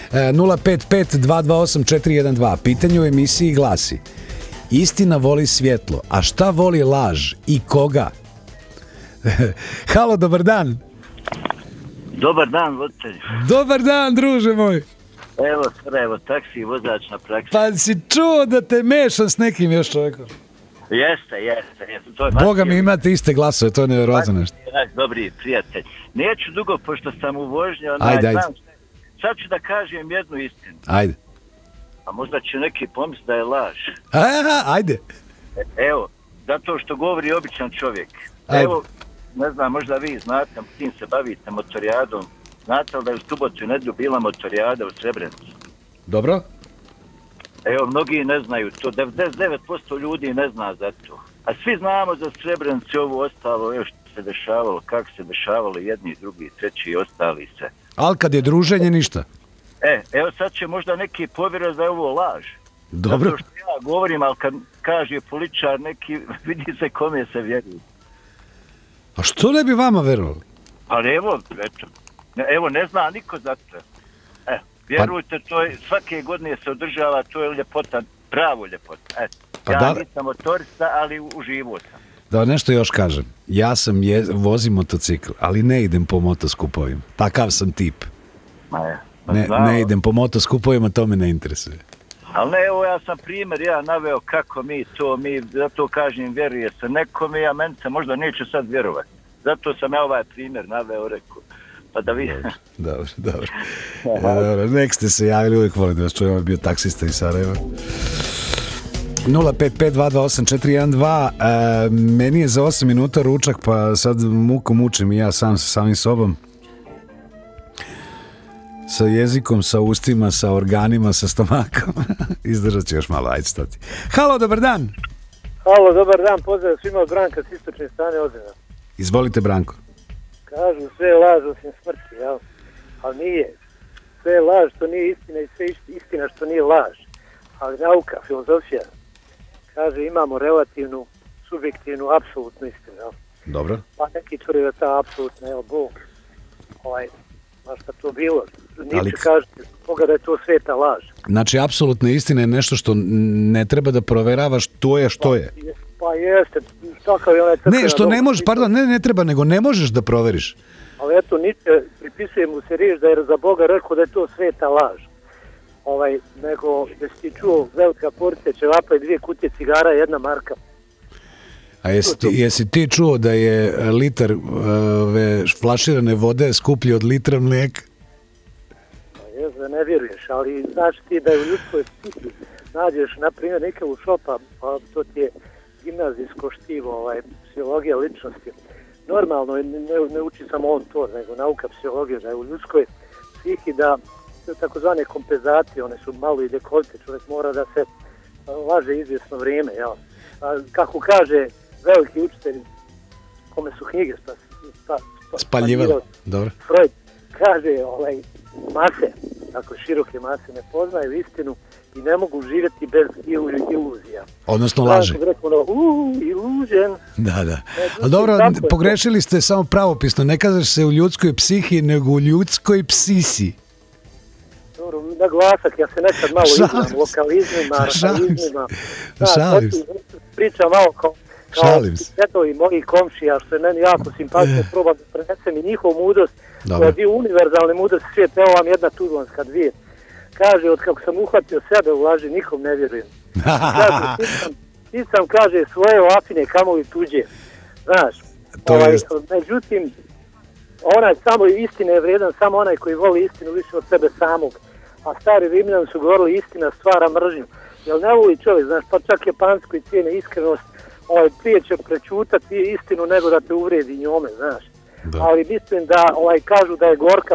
055-228-412, pitanje u emisiji glasi: istina voli svjetlo, a šta voli laž i koga? Halo, dobar dan. Dobar dan, voditelj. Dobar dan, druže moj. Evo, taksi, vozač na praksi. Pa si čuo da te mešam s nekim još čovjekom? Jeste. Boga mi, imate iste glasove, to je nevjerojatno nešto. Dobri prijatelj. Neću dugo, pošto sam u vožnji. Ajde. Sad ću da kažem jednu istinu. Ajde. A možda će neki pomisli da je laž. Ajde. Evo, zato što govori običan čovjek. Ajde. Evo, ne znam, možda vi znate, s tim se bavite motorijadom. Znate li da je u subotu i nedjelju bila motorijada u Srebrenici? Dobro. Evo, mnogi ne znaju to, 99% ljudi ne zna za to. A svi znamo za Srebrenicu, ovo ostalo, još se dešavalo, kako se dešavalo, jedni, drugi, treći i ostali se. Ali kad je druženje, ništa. Evo sad će možda neki povjerovati da je ovo laž. Dobro. Zato što ja govorim, ali kad kaže političar neki, vidi se kome se vjeruje. A što ne bi vama verovali? Ali evo, eto, evo ne zna niko za to. Vjerujte, to je, svake godine se održava, to je ljepota, pravo ljepota. Ja nisam motorista, ali uživo sam. Da nešto još kažem. Ja vozim motocikl, ali ne idem po motoskupovima. Takav sam tip. Ne idem po motoskupovima, to me ne interesuje. Ali ne, evo ja sam primjer, ja naveo kako mi zato kažem vjeruje se nekome, a meni se možda neće sad vjerovati. Zato sam ja ovaj primjer naveo, rekao. Pa da vidim. Dobro. Nek ste se javili, uvijek volim da vas čujem, ovo je bio taksista iz Sarajeva. 055-228-412. Meni je za 8 minuta ručak, pa sad mučim i ja sam sa samim sobom. Sa jezikom, sa ustima, sa organima, sa stomakom. Izdržat ću još malo, ajde stati. Halo, dobar dan. Halo, dobar dan, pozdrav svima od Branka s istočne strane Ozrena. Izvolite, Branko. Kažu sve je laž osim smrti, jel? Ali nije. Sve je laž što nije istina i sve istina što nije laž. Ali nauka, filozofija, kaže imamo relativnu, subjektivnu, apsolutnu istinu, jel? Dobro. Pa neki tvrde da ta apsolutna, evo, Bog, baš da to bilo. Niče kaže Boga da je to sveta laž. Znači, apsolutna istina je nešto što ne treba da proveravaš, to je što je. Pa jeste, takav je onaj crkvena... Ne, što ne možeš, pardon, ne treba, nego ne možeš da proveriš. Ali eto, Niče pripisuje mu se riječ da je za Boga rekao da je to sveta laž. Nego, da si ti čuo velika porcija ćevapa i 2 kutije cigara, 1 marka. A jesi ti čuo da je litar flaširane vode skuplji od litra mlijeka? Pa jes da ne vjeruješ, ali znaš ti da je u ljudskoj psihi nađeš, na primjer, nekavu šopa, pa to ti je gimnazijsko štivo, psihologija ličnosti. Normalno, ne uči samo on to, nego nauka psihologije, da je u ljudskoj psihi da takozvane kompenzacije, one su malo i dekolte, čovjek mora da se laže izvjesno vrijeme, jel? Kako kaže veliki učitelj, kome su knjige spaljivali, dobro. Freud kaže, mase, dakle široke mase ne poznaju istinu i ne mogu živjeti bez iluzija. Odnosno laže. Ilužen. Da. Ali dobro, pogrešili ste samo pravopisno, ne kažeš se u ljudskoj psihi, nego u ljudskoj psisi. Dobro, na glasak, ja se nekad malo igram lokalizmima, rakalizmima. Šalim se. Pričam malo kao svjetovi mojih komšija, što je meni jako simpatično, probam da prenesem i njihov mudrost, koja je dio univerzalne mudrosti svijeta. Evo vam jedna tuzlanska 2. Kaže, od kako sam uhvatio sebe u laži, nikom ne vjerujem. Kaže, ti sam, kaže, svoje lapine, kamoli tuđe. Znaš, međutim, onaj samo istine je vredan, samo onaj koji voli istinu više od sebe samog. A stari Rimljani su govorili istina stvara mržnju. Jel ne voli čovjek, znaš, pa čak Japansko i cijene iskrenost, prije će prečutati istinu nego da te uvredi njome, znaš. Da. Ali mislim da kažu da je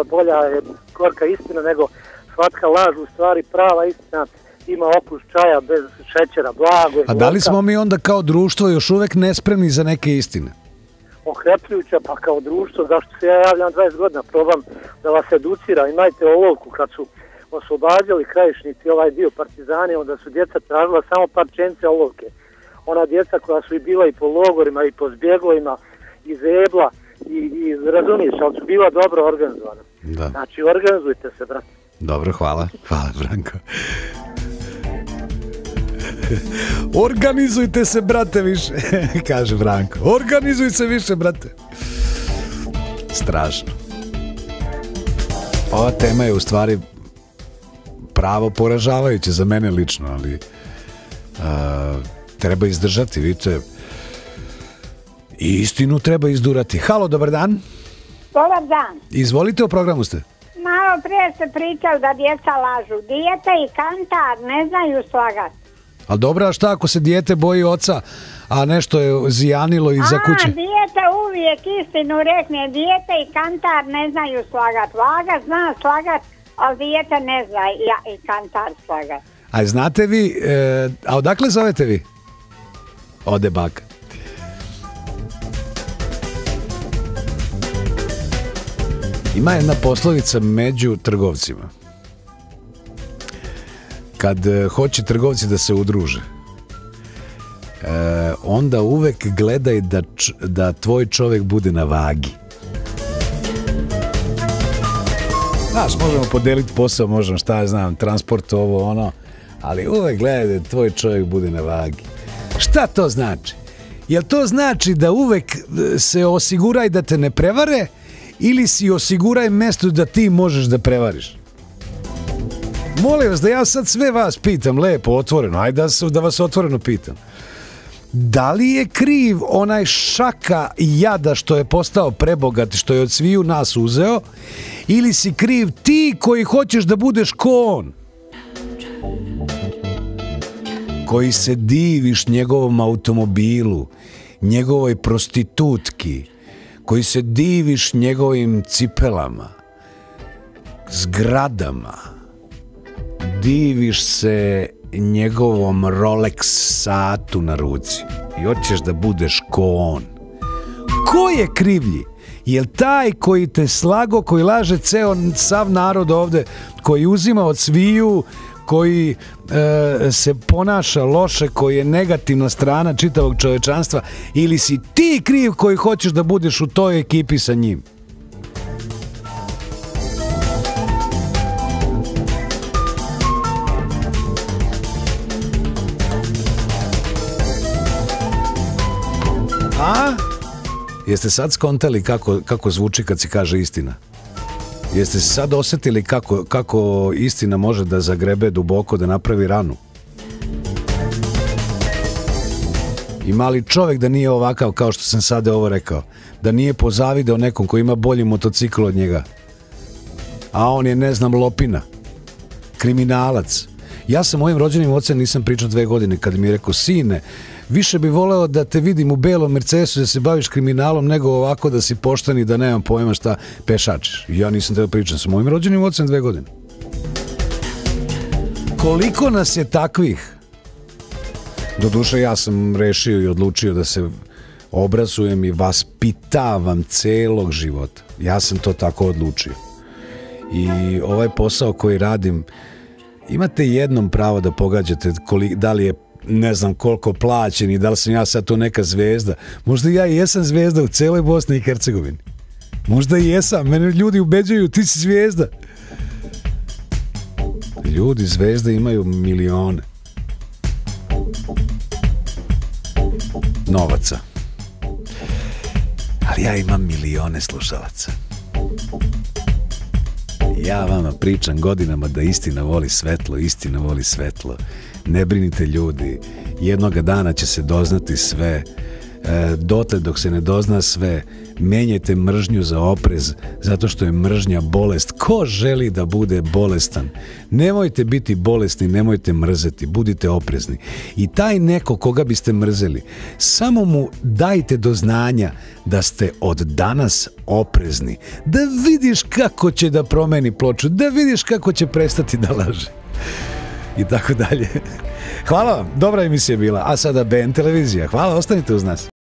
gorka istina nego svatka laž, u stvari prava istina ima okus čaja bez šećera, blago je. A da li smo mi onda kao društvo još uvijek nespremni za neke istine? Ohrepljuća, pa kao društvo, zašto se ja javljam 20 godina, probam da vas educira, imajte olovku kad su oslobađali Krajišnici ovaj dio partizani, onda su djeca tražila samo parčence olovke. Ona djeca koja su i bila i po logorima i po zbjegovima iz Ebla i razumiješ, ali su bila dobro organizovana. Da. Znači, organizujte se, brate. Dobro, hvala. Hvala, Branko. Organizujte se, brate, više, kaže Branko. Organizuj se više, brate. Strašno. Ova tema je u stvari pravo poražavajuće za mene lično, ali treba izdržati, vidite. I istinu treba izdurati. Halo, dobar dan. Dobar dan. Izvolite, u programu ste. Malo prije ste pričali da djeca lažu. Dijete i kantar ne znaju slagati. Ali dobro, a šta ako se dijete boji oca, a nešto je zijanilo iza kuće? Dijete uvijek istinu rekne. Dijete i kantar ne znaju slagati. Vaga zna slagati, ali dijete ne zna i kantar slagati. A znate vi, a odakle zovete vi? Ode baka. Ima jedna poslovica među trgovcima. Kad hoće trgovci da se udruže, onda uvek gledaj da tvoj čovjek bude na vagi. Znaš, možemo podeliti posao, možemo šta ja znam, transport, ovo, ono, ali uvek gledaj da tvoj čovjek bude na vagi. Šta to znači? Jel to znači da uvek se osiguraj da te ne prevare ili si osiguraj mjesto da ti možeš da prevariš? Molim vas da ja sad sve vas pitam lepo, otvoreno, ajde da vas otvoreno pitam. Da li je kriv onaj šaka jada što je postao prebogat, što je od sviju nas uzeo, ili si kriv ti koji hoćeš da budeš ko on? Koji se diviš njegovom automobilu, njegovoj prostitutki, koji se diviš njegovim cipelama, zgradama, diviš se njegovom Rolex satu na ruci i hoćeš da budeš ko on. Ko je krivlji? Jel taj koji te slago, koji laže sav narod ovde, koji uzima od sviju, koji se ponaša loše, koji je negativna strana čitavog čovečanstva, ili si ti kriv koji hoćeš da budeš u toj ekipi sa njim? A? Jeste sad skontali kako zvuči kad se kaže istina? Jeste se sad osjetili kako istina može da zagrebe duboko, da napravi ranu? Ima li čovjek da nije ovakav kao što sam sad ovo rekao? Da nije pozavideo nekom koji ima bolji motocikl od njega? A on je, ne znam, lopina, kriminalac. Ja sam mojim rođenim ocem nisam pričao 2 godine kad mi je rekao: sine, više bi voleo da te vidim u belom Mercedesu da se baviš kriminalom nego ovako da si pošten i da nemam pojma šta pešačiš. Ja nisam teo pričam sa mojim rođenim ocem 2 godine. Koliko nas je takvih? Doduše, ja sam rešio i odlučio da se obrazujem i vaspitavam celog života. Ja sam to tako odlučio. I ovaj posao koji radim, imate jednom pravo da pogađate da li je ne znam koliko plaćen i da li sam ja sad tu neka zvezda. Možda ja i jesam zvezda u celoj Bosni i Hercegovini. Možda i jesam. Mene ljudi ubeđuju, ti si zvezda. Ljudi zvezde imaju milione novaca. Ali ja imam milione slušalaca. Ja vama pričam godinama da istina voli svetlo, istina voli svetlo. Ne brinite ljudi, jednoga dana će se doznati sve. Dotle dok se ne dozna sve, menjajte mržnju za oprez, zato što je mržnja bolest. Ko želi da bude bolestan? Nemojte biti bolesni, nemojte mrzeti, budite oprezni. I taj neko koga biste mrzeli, samo mu dajte do znanja da ste od danas oprezni. Da vidiš kako će da promeni ploču, da vidiš kako će prestati da laže. I tako dalje. Hvala vam, dobra emisija bila. A sada BN televizija. Hvala, ostanite uz nas.